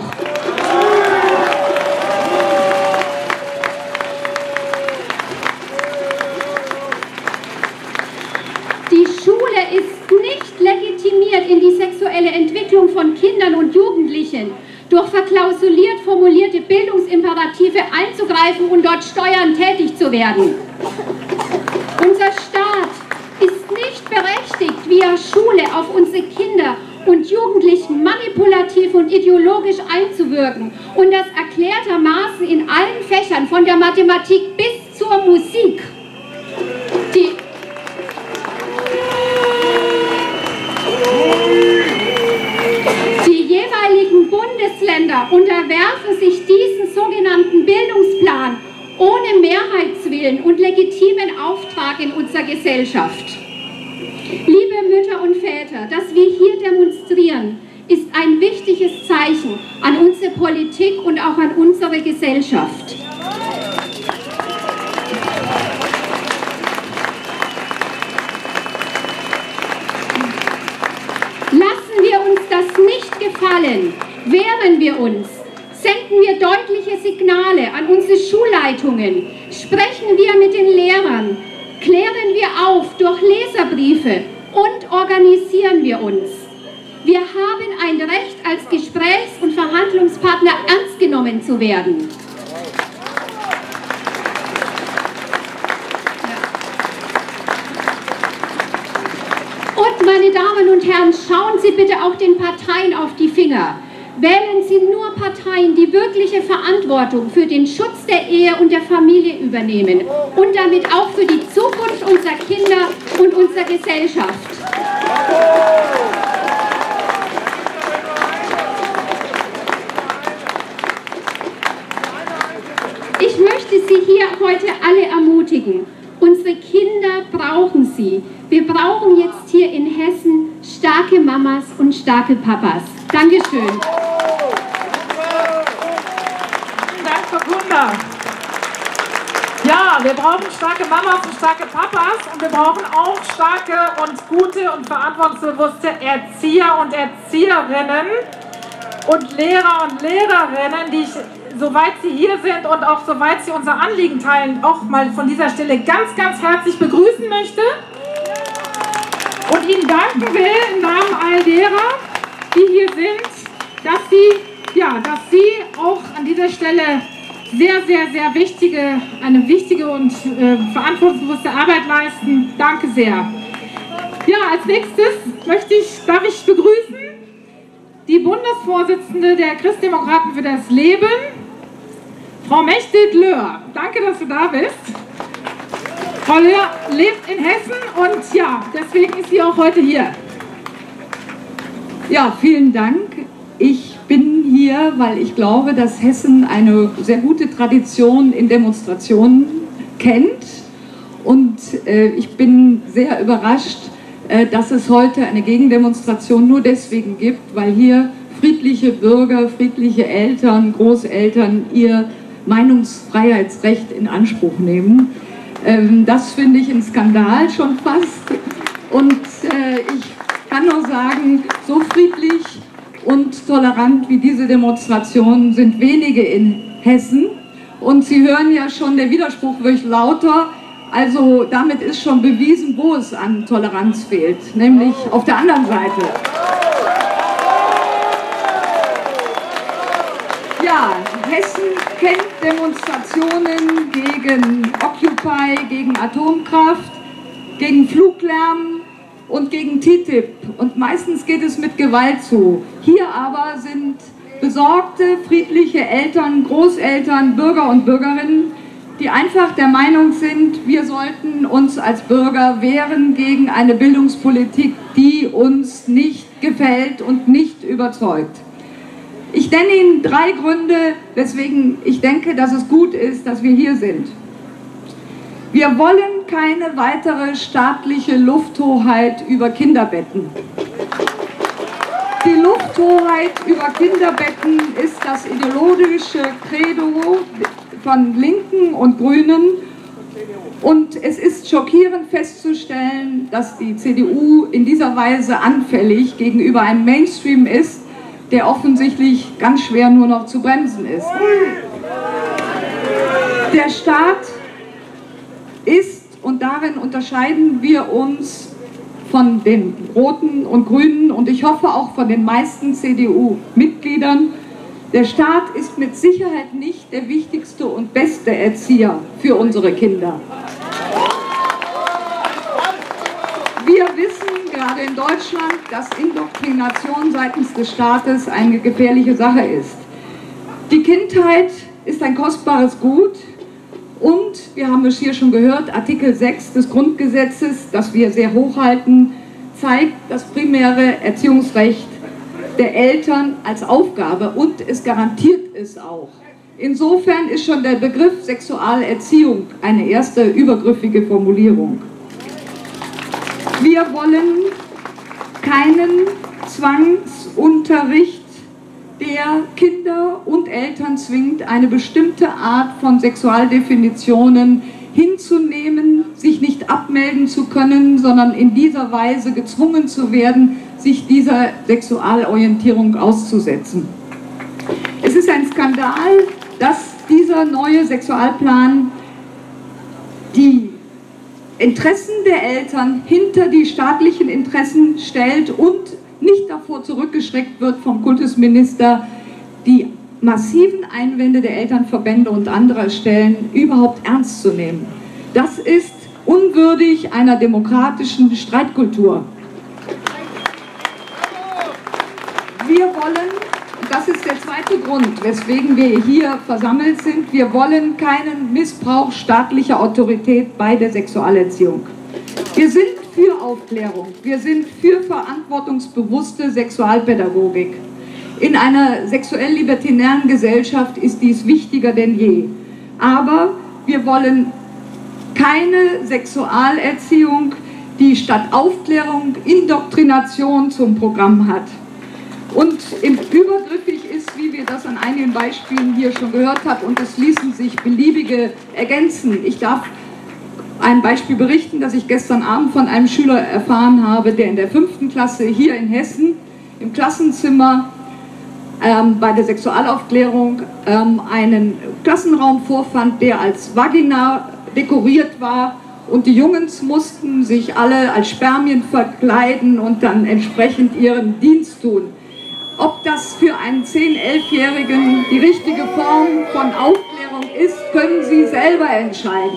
Die Schule ist nicht legitimiert, in die sexuelle Entwicklung von Kindern und Jugendlichen durch verklausuliert formulierte Bildungsimperative einzugreifen und dort steuernd tätig zu werden. Unser Staat ist nicht berechtigt, via Schule auf unsere Kinder und Jugendlichen manipulativ und ideologisch einzuwirken und das erklärtermaßen in allen Fächern, von der Mathematik bis zur Musik. Die jeweiligen Bundesländer unterwerfen sich diesen sogenannten Bildungsplan ohne Mehrheitswillen und legitimen Auftrag in unserer Gesellschaft. Liebe Mütter und Väter, dass wir hier demonstrieren, ist ein wichtiges Zeichen an unsere Politik und auch an unsere Gesellschaft. Lassen wir uns das nicht gefallen, wehren wir uns. Senden wir deutliche Signale an unsere Schulleitungen, sprechen wir mit den Lehrern, klären wir auf durch Leserbriefe und organisieren wir uns. Wir haben ein Recht, als Gesprächs- und Verhandlungspartner ernst genommen zu werden. Und meine Damen und Herren, schauen Sie bitte auch den Parteien auf die Finger. Wählen Sie nur Parteien, die wirkliche Verantwortung für den Schutz der Ehe und der Familie übernehmen und damit auch für die Zukunft unserer Kinder und unserer Gesellschaft. Ich möchte Sie hier heute alle ermutigen, uns Unsere Kinder brauchen sie. Wir brauchen jetzt hier in Hessen starke Mamas und starke Papas. Dankeschön. Vielen Dank, Frau Kunda. Ja, wir brauchen starke Mamas und starke Papas und wir brauchen auch starke und gute und verantwortungsbewusste Erzieher und Erzieherinnen und Lehrer und Lehrerinnen, die ich, soweit sie hier sind und auch soweit sie unser Anliegen teilen, auch mal von dieser Stelle ganz, ganz herzlich begrüßen möchte und Ihnen danken will im Namen all derer, die hier sind, dass Sie auch an dieser Stelle sehr, sehr, sehr eine wichtige und verantwortungsbewusste Arbeit leisten. Danke sehr. Ja, als nächstes darf ich begrüßen die Bundesvorsitzende der Christdemokraten für das Leben, Frau Mechthild Löhr. Danke, dass du da bist. Frau Löhr lebt in Hessen und ja, deswegen ist sie auch heute hier. Ja, vielen Dank. Ich bin hier, weil ich glaube, dass Hessen eine sehr gute Tradition in Demonstrationen kennt. Und ich bin sehr überrascht, dass es heute eine Gegendemonstration nur deswegen gibt, weil hier friedliche Bürger, friedliche Eltern, Großeltern ihr Meinungsfreiheitsrecht in Anspruch nehmen. Das finde ich ein Skandal schon fast. Und ich kann nur sagen, so friedlich und tolerant wie diese Demonstrationen sind wenige in Hessen. Und Sie hören ja schon, der Widerspruch wird lauter. Also damit ist schon bewiesen, wo es an Toleranz fehlt, nämlich auf der anderen Seite. Ja, Hessen kennt Demonstrationen gegen Occupy, gegen Atomkraft, gegen Fluglärm und gegen TTIP. Und meistens geht es mit Gewalt zu. Hier aber sind besorgte, friedliche Eltern, Großeltern, Bürger und Bürgerinnen, die einfach der Meinung sind, wir sollten uns als Bürger wehren gegen eine Bildungspolitik, die uns nicht gefällt und nicht überzeugt. Ich nenne Ihnen 3 Gründe, weswegen ich denke, dass es gut ist, dass wir hier sind. Wir wollen keine weitere staatliche Lufthoheit über Kinderbetten. Die Lufthoheit über Kinderbetten ist das ideologische Credo von Linken und Grünen. Und es ist schockierend festzustellen, dass die CDU in dieser Weise anfällig gegenüber einem Mainstream ist, der offensichtlich ganz schwer nur noch zu bremsen ist. Der Staat ist, und darin unterscheiden wir uns von den Roten und Grünen und ich hoffe auch von den meisten CDU-Mitgliedern, der Staat ist mit Sicherheit nicht der wichtigste und beste Erzieher für unsere Kinder. Wir wissen gerade in Deutschland, dass Indoktrination seitens des Staates eine gefährliche Sache ist. Die Kindheit ist ein kostbares Gut und, wir haben es hier schon gehört, Artikel 6 des Grundgesetzes, das wir sehr hochhalten, zeigt das primäre Erziehungsrecht der Eltern als Aufgabe und es garantiert es auch. Insofern ist schon der Begriff Sexualerziehung eine erste übergriffige Formulierung. Wir wollen keinen Zwangsunterricht, der Kinder und Eltern zwingt, eine bestimmte Art von Sexualdefinitionen hinzunehmen, sich nicht abmelden zu können, sondern in dieser Weise gezwungen zu werden, sich dieser Sexualorientierung auszusetzen. Es ist ein Skandal, dass dieser neue Sexualplan die Interessen der Eltern hinter die staatlichen Interessen stellt und nicht davor zurückgeschreckt wird vom Kultusminister, die massiven Einwände der Elternverbände und anderer Stellen überhaupt ernst zu nehmen. Das ist unwürdig einer demokratischen Streitkultur. Wir wollen, das ist der zweite Grund, weswegen wir hier versammelt sind, wir wollen keinen Missbrauch staatlicher Autorität bei der Sexualerziehung. Wir sind für Aufklärung, wir sind für verantwortungsbewusste Sexualpädagogik. In einer sexuell-libertinären Gesellschaft ist dies wichtiger denn je. Aber wir wollen keine Sexualerziehung, die statt Aufklärung Indoktrination zum Programm hat. Und übergriffig ist, wie wir das an einigen Beispielen hier schon gehört haben, und es ließen sich beliebige ergänzen. Ich darf ein Beispiel berichten, das ich gestern Abend von einem Schüler erfahren habe, der in der 5. Klasse hier in Hessen im Klassenzimmer bei der Sexualaufklärung einen Klassenraum vorfand, der als Vagina dekoriert war, und die Jungs mussten sich alle als Spermien verkleiden und dann entsprechend ihren Dienst tun. Ob das für einen 10-, 11-Jährigen die richtige Form von Aufklärung ist, können Sie selber entscheiden.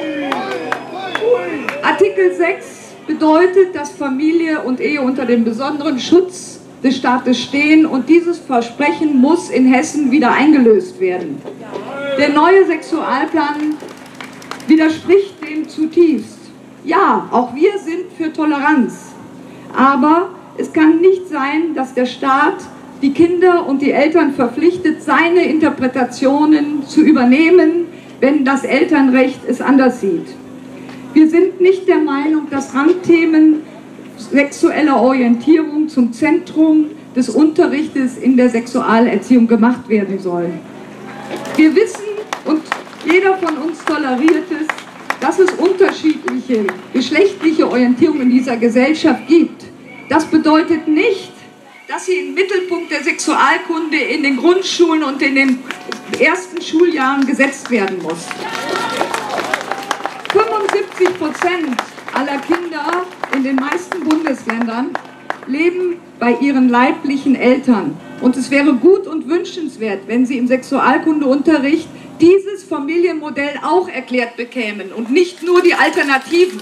Artikel 6 bedeutet, dass Familie und Ehe unter dem besonderen Schutz des Staates stehen, und dieses Versprechen muss in Hessen wieder eingelöst werden. Der neue Sexualplan widerspricht dem zutiefst. Ja, auch wir sind für Toleranz, aber es kann nicht sein, dass der Staat die Kinder und die Eltern verpflichtet, seine Interpretationen zu übernehmen, wenn das Elternrecht es anders sieht. Wir sind nicht der Meinung, dass Randthemen sexueller Orientierung zum Zentrum des Unterrichtes in der Sexualerziehung gemacht werden sollen. Wir wissen, und jeder von uns toleriert es, dass es unterschiedliche geschlechtliche Orientierungen in dieser Gesellschaft gibt. Das bedeutet nicht, dass sie im Mittelpunkt der Sexualkunde in den Grundschulen und in den ersten Schuljahren gesetzt werden muss. 75% aller Kinder in den meisten Bundesländern leben bei ihren leiblichen Eltern. Und es wäre gut und wünschenswert, wenn sie im Sexualkundeunterricht dieses Familienmodell auch erklärt bekämen und nicht nur die Alternativen.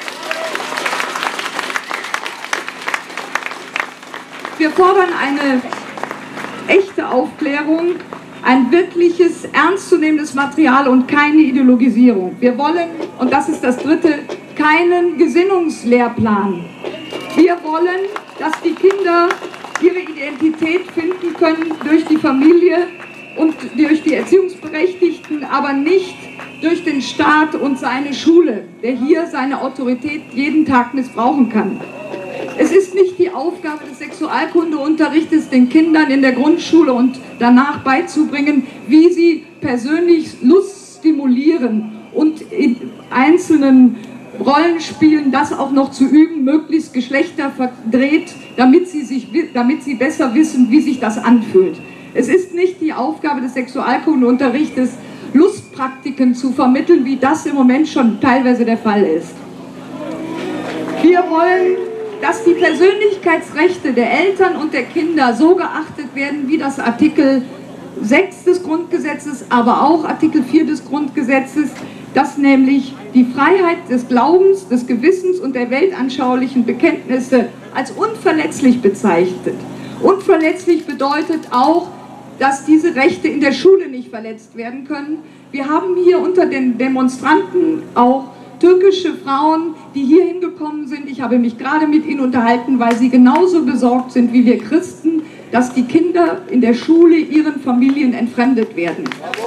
Wir fordern eine echte Aufklärung, ein wirkliches, ernstzunehmendes Material und keine Ideologisierung. Wir wollen, und das ist das Dritte, keinen Gesinnungslehrplan. Wir wollen, dass die Kinder ihre Identität finden können durch die Familie und durch die Erziehungsberechtigten, aber nicht durch den Staat und seine Schule, der hier seine Autorität jeden Tag missbrauchen kann. Es ist nicht die Aufgabe des Sexualkundeunterrichtes, den Kindern in der Grundschule und danach beizubringen, wie sie persönlich Lust stimulieren und in einzelnen Rollenspielen das auch noch zu üben, möglichst geschlechterverdreht, damit sie besser wissen, wie sich das anfühlt. Es ist nicht die Aufgabe des Sexualkundeunterrichtes, Lustpraktiken zu vermitteln, wie das im Moment schon teilweise der Fall ist. Wir wollen, dass die Persönlichkeitsrechte der Eltern und der Kinder so geachtet werden, wie das Artikel 6 des Grundgesetzes, aber auch Artikel 4 des Grundgesetzes, dass nämlich die Freiheit des Glaubens, des Gewissens und der weltanschaulichen Bekenntnisse als unverletzlich bezeichnet. Unverletzlich bedeutet auch, dass diese Rechte in der Schule nicht verletzt werden können. Wir haben hier unter den Demonstranten auch türkische Frauen, die hier hingekommen sind. Ich habe mich gerade mit ihnen unterhalten, weil sie genauso besorgt sind wie wir Christen, dass die Kinder in der Schule ihren Familien entfremdet werden.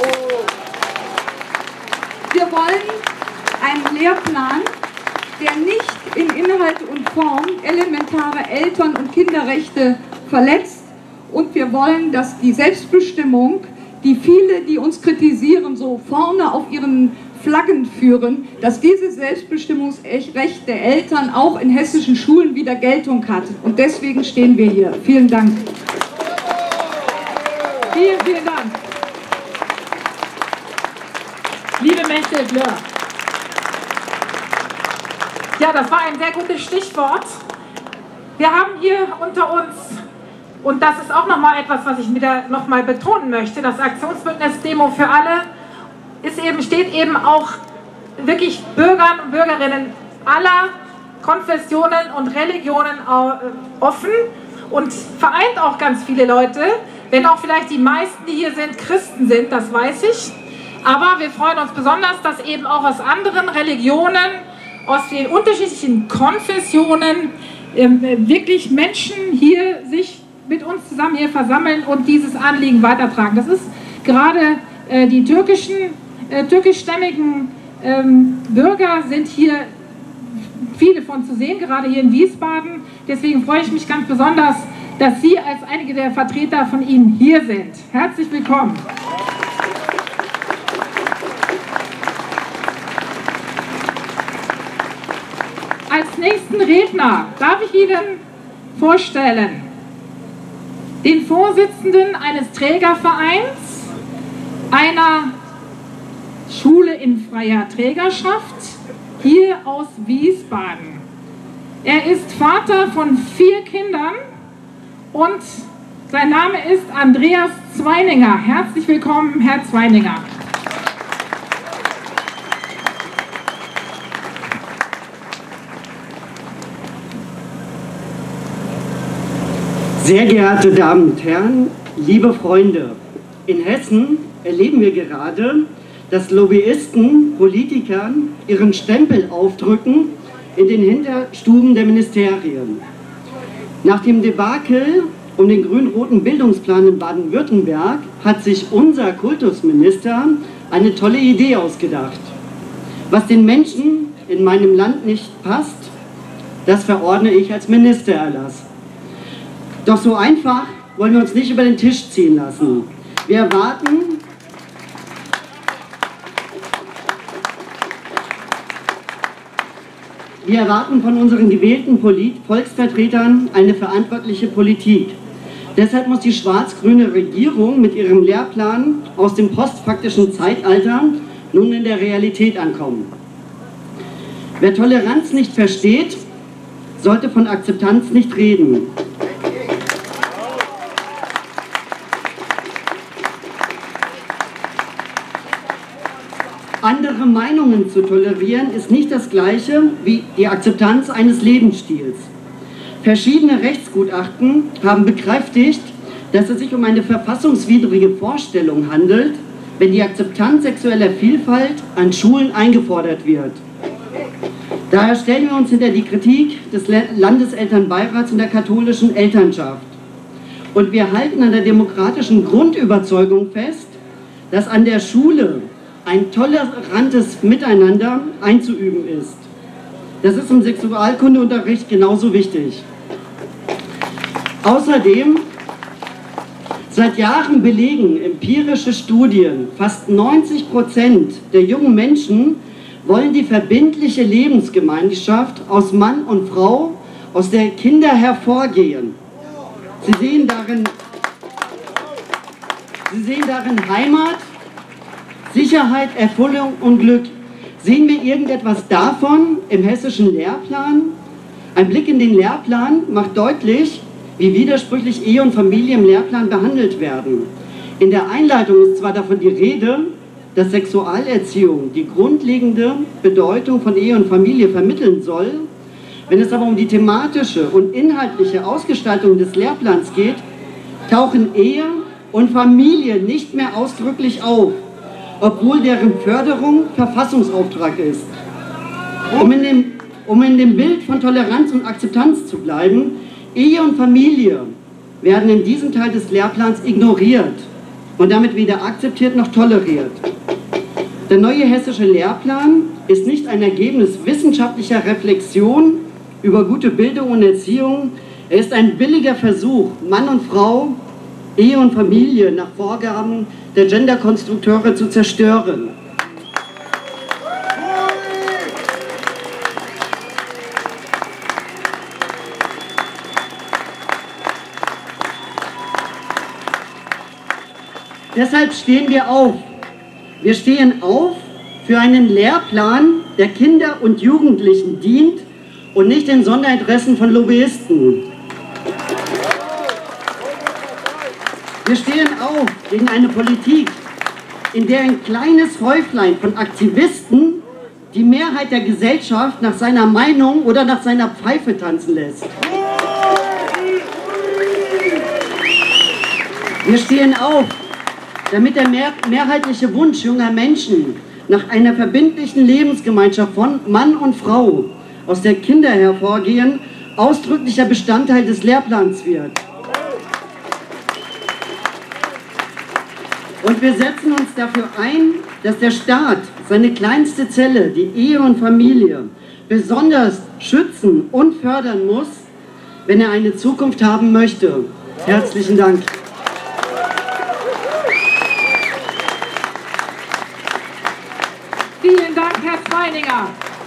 Wir wollen einen Lehrplan, der nicht in Inhalt und Form elementare Eltern- und Kinderrechte verletzt, und wir wollen, dass die Selbstbestimmung, die viele, die uns kritisieren, so vorne auf ihren Flaggen führen, dass dieses Selbstbestimmungsrecht der Eltern auch in hessischen Schulen wieder Geltung hat. Und deswegen stehen wir hier. Vielen Dank. Vielen, vielen Dank. Liebe Mechtel Blöhr. Ja, das war ein sehr gutes Stichwort. Wir haben hier unter uns, und das ist auch nochmal etwas, was ich wieder nochmal betonen möchte, das Aktionsbündnis Demo für alle steht eben auch wirklich Bürgern und Bürgerinnen aller Konfessionen und Religionen offen und vereint auch ganz viele Leute, wenn auch vielleicht die meisten, die hier sind, Christen sind, das weiß ich. Aber wir freuen uns besonders, dass eben auch aus anderen Religionen, aus den unterschiedlichen Konfessionen wirklich Menschen hier sich mit uns zusammen hier versammeln und dieses Anliegen weitertragen. Das ist gerade die türkischstämmigen Bürger sind hier viele von zu sehen, gerade hier in Wiesbaden. Deswegen freue ich mich ganz besonders, dass Sie als einige der Vertreter von Ihnen hier sind. Herzlich willkommen. Als nächsten Redner darf ich Ihnen vorstellen den Vorsitzenden eines Trägervereins, einer Schule in freier Trägerschaft, hier aus Wiesbaden. Er ist Vater von 4 Kindern und sein Name ist Andreas Zweininger. Herzlich willkommen, Herr Zweininger. Sehr geehrte Damen und Herren, liebe Freunde, in Hessen erleben wir gerade, dass Lobbyisten, Politikern ihren Stempel aufdrücken in den Hinterstuben der Ministerien. Nach dem Debakel um den grün-roten Bildungsplan in Baden-Württemberg hat sich unser Kultusminister eine tolle Idee ausgedacht. Was den Menschen in meinem Land nicht passt, das verordne ich als Ministererlass. Doch so einfach wollen wir uns nicht über den Tisch ziehen lassen. Wir erwarten von unseren gewählten Volksvertretern eine verantwortliche Politik. Deshalb muss die schwarz-grüne Regierung mit ihrem Lehrplan aus dem postfaktischen Zeitalter nun in der Realität ankommen. Wer Toleranz nicht versteht, sollte von Akzeptanz nicht reden. Andere Meinungen zu tolerieren ist nicht das Gleiche wie die Akzeptanz eines Lebensstils. Verschiedene Rechtsgutachten haben bekräftigt, dass es sich um eine verfassungswidrige Vorstellung handelt, wenn die Akzeptanz sexueller Vielfalt an Schulen eingefordert wird. Daher stellen wir uns hinter die Kritik des Landeselternbeirats in der katholischen Elternschaft. Und wir halten an der demokratischen Grundüberzeugung fest, dass an der Schule ein tolerantes Miteinander einzuüben ist. Das ist im Sexualkundeunterricht genauso wichtig. Außerdem, seit Jahren belegen empirische Studien, fast 90% der jungen Menschen wollen die verbindliche Lebensgemeinschaft aus Mann und Frau, aus der Kinder hervorgehen. Sie sehen darin Heimat, Sicherheit, Erfüllung und Glück. Sehen wir irgendetwas davon im hessischen Lehrplan? Ein Blick in den Lehrplan macht deutlich, wie widersprüchlich Ehe und Familie im Lehrplan behandelt werden. In der Einleitung ist zwar davon die Rede, dass Sexualerziehung die grundlegende Bedeutung von Ehe und Familie vermitteln soll. Wenn es aber um die thematische und inhaltliche Ausgestaltung des Lehrplans geht, tauchen Ehe und Familie nicht mehr ausdrücklich auf, obwohl deren Förderung Verfassungsauftrag ist. Um in dem Bild von Toleranz und Akzeptanz zu bleiben, Ehe und Familie werden in diesem Teil des Lehrplans ignoriert und damit weder akzeptiert noch toleriert. Der neue hessische Lehrplan ist nicht ein Ergebnis wissenschaftlicher Reflexion über gute Bildung und Erziehung. Er ist ein billiger Versuch, Mann und Frau, Ehe und Familie nach Vorgaben der Genderkonstrukteure zu zerstören. Deshalb stehen wir auf. Wir stehen auf für einen Lehrplan, der Kinder und Jugendlichen dient und nicht den Sonderinteressen von Lobbyisten. Wir stehen auf gegen eine Politik, in der ein kleines Häuflein von Aktivisten die Mehrheit der Gesellschaft nach seiner Meinung oder nach seiner Pfeife tanzen lässt. Wir stehen auf, damit der mehrheitliche Wunsch junger Menschen nach einer verbindlichen Lebensgemeinschaft von Mann und Frau, aus der Kinder hervorgehen, ausdrücklicher Bestandteil des Lehrplans wird. Und wir setzen uns dafür ein, dass der Staat seine kleinste Zelle, die Ehe und Familie, besonders schützen und fördern muss, wenn er eine Zukunft haben möchte. Herzlichen Dank. Vielen Dank, Herr Zweininger.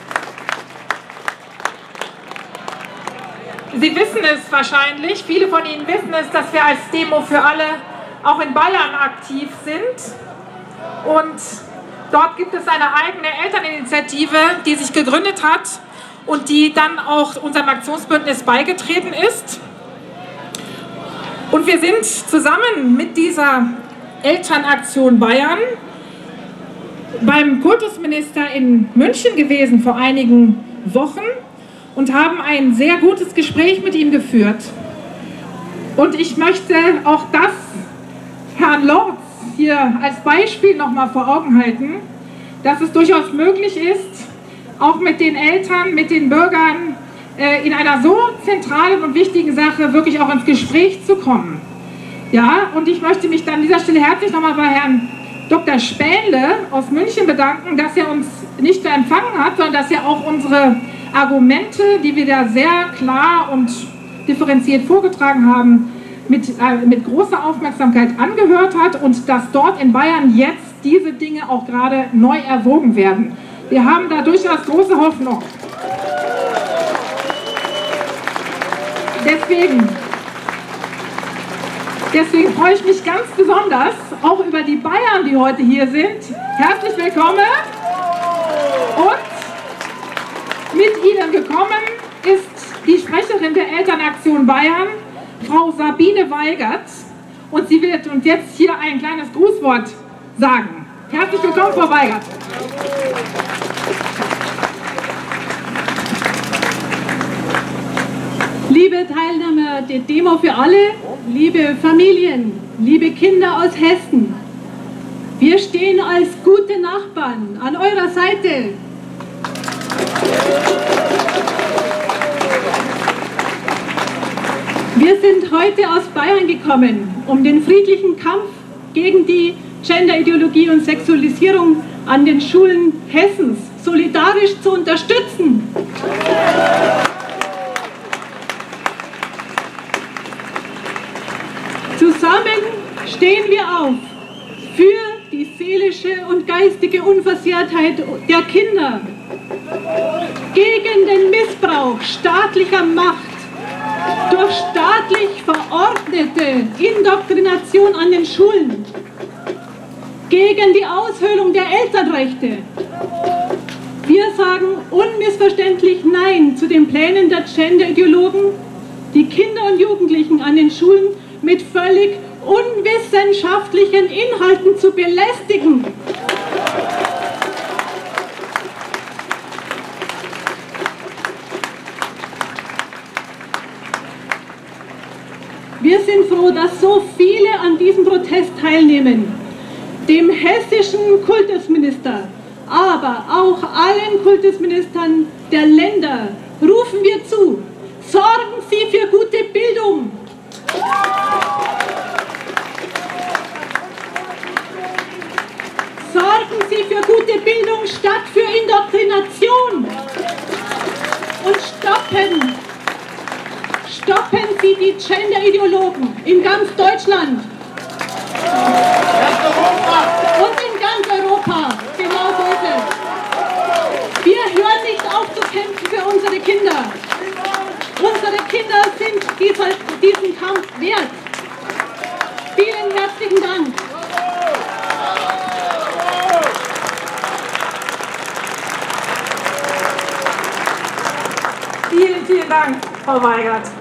Sie wissen es wahrscheinlich, viele von Ihnen wissen es, dass wir als Demo für alle auch in Bayern aktiv sind. Und dort gibt es eine eigene Elterninitiative, die sich gegründet hat und die dann auch unserem Aktionsbündnis beigetreten ist. Und wir sind zusammen mit dieser Elternaktion Bayern beim Kultusminister in München gewesen vor einigen Wochen und haben ein sehr gutes Gespräch mit ihm geführt. Und ich möchte auch das Herrn Lorz hier als Beispiel nochmal vor Augen halten, dass es durchaus möglich ist, auch mit den Eltern, mit den Bürgern in einer so zentralen und wichtigen Sache wirklich auch ins Gespräch zu kommen. Ja, und ich möchte mich dann an dieser Stelle herzlich nochmal bei Herrn Dr. Spähnle aus München bedanken, dass er uns nicht nur empfangen hat, sondern dass er auch unsere Argumente, die wir da sehr klar und differenziert vorgetragen haben, mit großer Aufmerksamkeit angehört hat und dass dort in Bayern jetzt diese Dinge auch gerade neu erwogen werden. Wir haben da durchaus große Hoffnung. Deswegen freue ich mich ganz besonders auch über die Bayern, die heute hier sind. Herzlich willkommen. Und mit Ihnen gekommen ist die Sprecherin der Elternaktion Bayern, Frau Sabine Weigert. Und sie wird uns jetzt hier ein kleines Grußwort sagen. Herzlich willkommen, Frau Weigert. Liebe Teilnehmer der Demo für alle, liebe Familien, liebe Kinder aus Hessen, wir stehen als gute Nachbarn an eurer Seite. Wir sind heute aus Bayern gekommen, um den friedlichen Kampf gegen die Genderideologie und Sexualisierung an den Schulen Hessens solidarisch zu unterstützen. Zusammen stehen wir auf für die seelische und geistige Unversehrtheit der Kinder, gegen den Missbrauch staatlicher Macht durch staatlich verordnete Indoktrination an den Schulen, gegen die Aushöhlung der Elternrechte. Wir sagen unmissverständlich Nein zu den Plänen der Genderideologen, die Kinder und Jugendlichen an den Schulen mit völlig unwissenschaftlichen Inhalten zu belästigen. Wir sind froh, dass so viele an diesem Protest teilnehmen. Dem hessischen Kultusminister, aber auch allen Kultusministern der Länder rufen wir zu: Sorgen Sie für gute Bildung. Sorgen Sie für gute Bildung statt für Indoktrination. Und stoppen Sie die Genderideologen in ganz Deutschland. Und in ganz Europa. Genau so ist es. Wir hören nicht auf zu kämpfen für unsere Kinder. Unsere Kinder sind diesen Kampf wert. Vielen herzlichen Dank. Vielen Dank, Frau Weigert.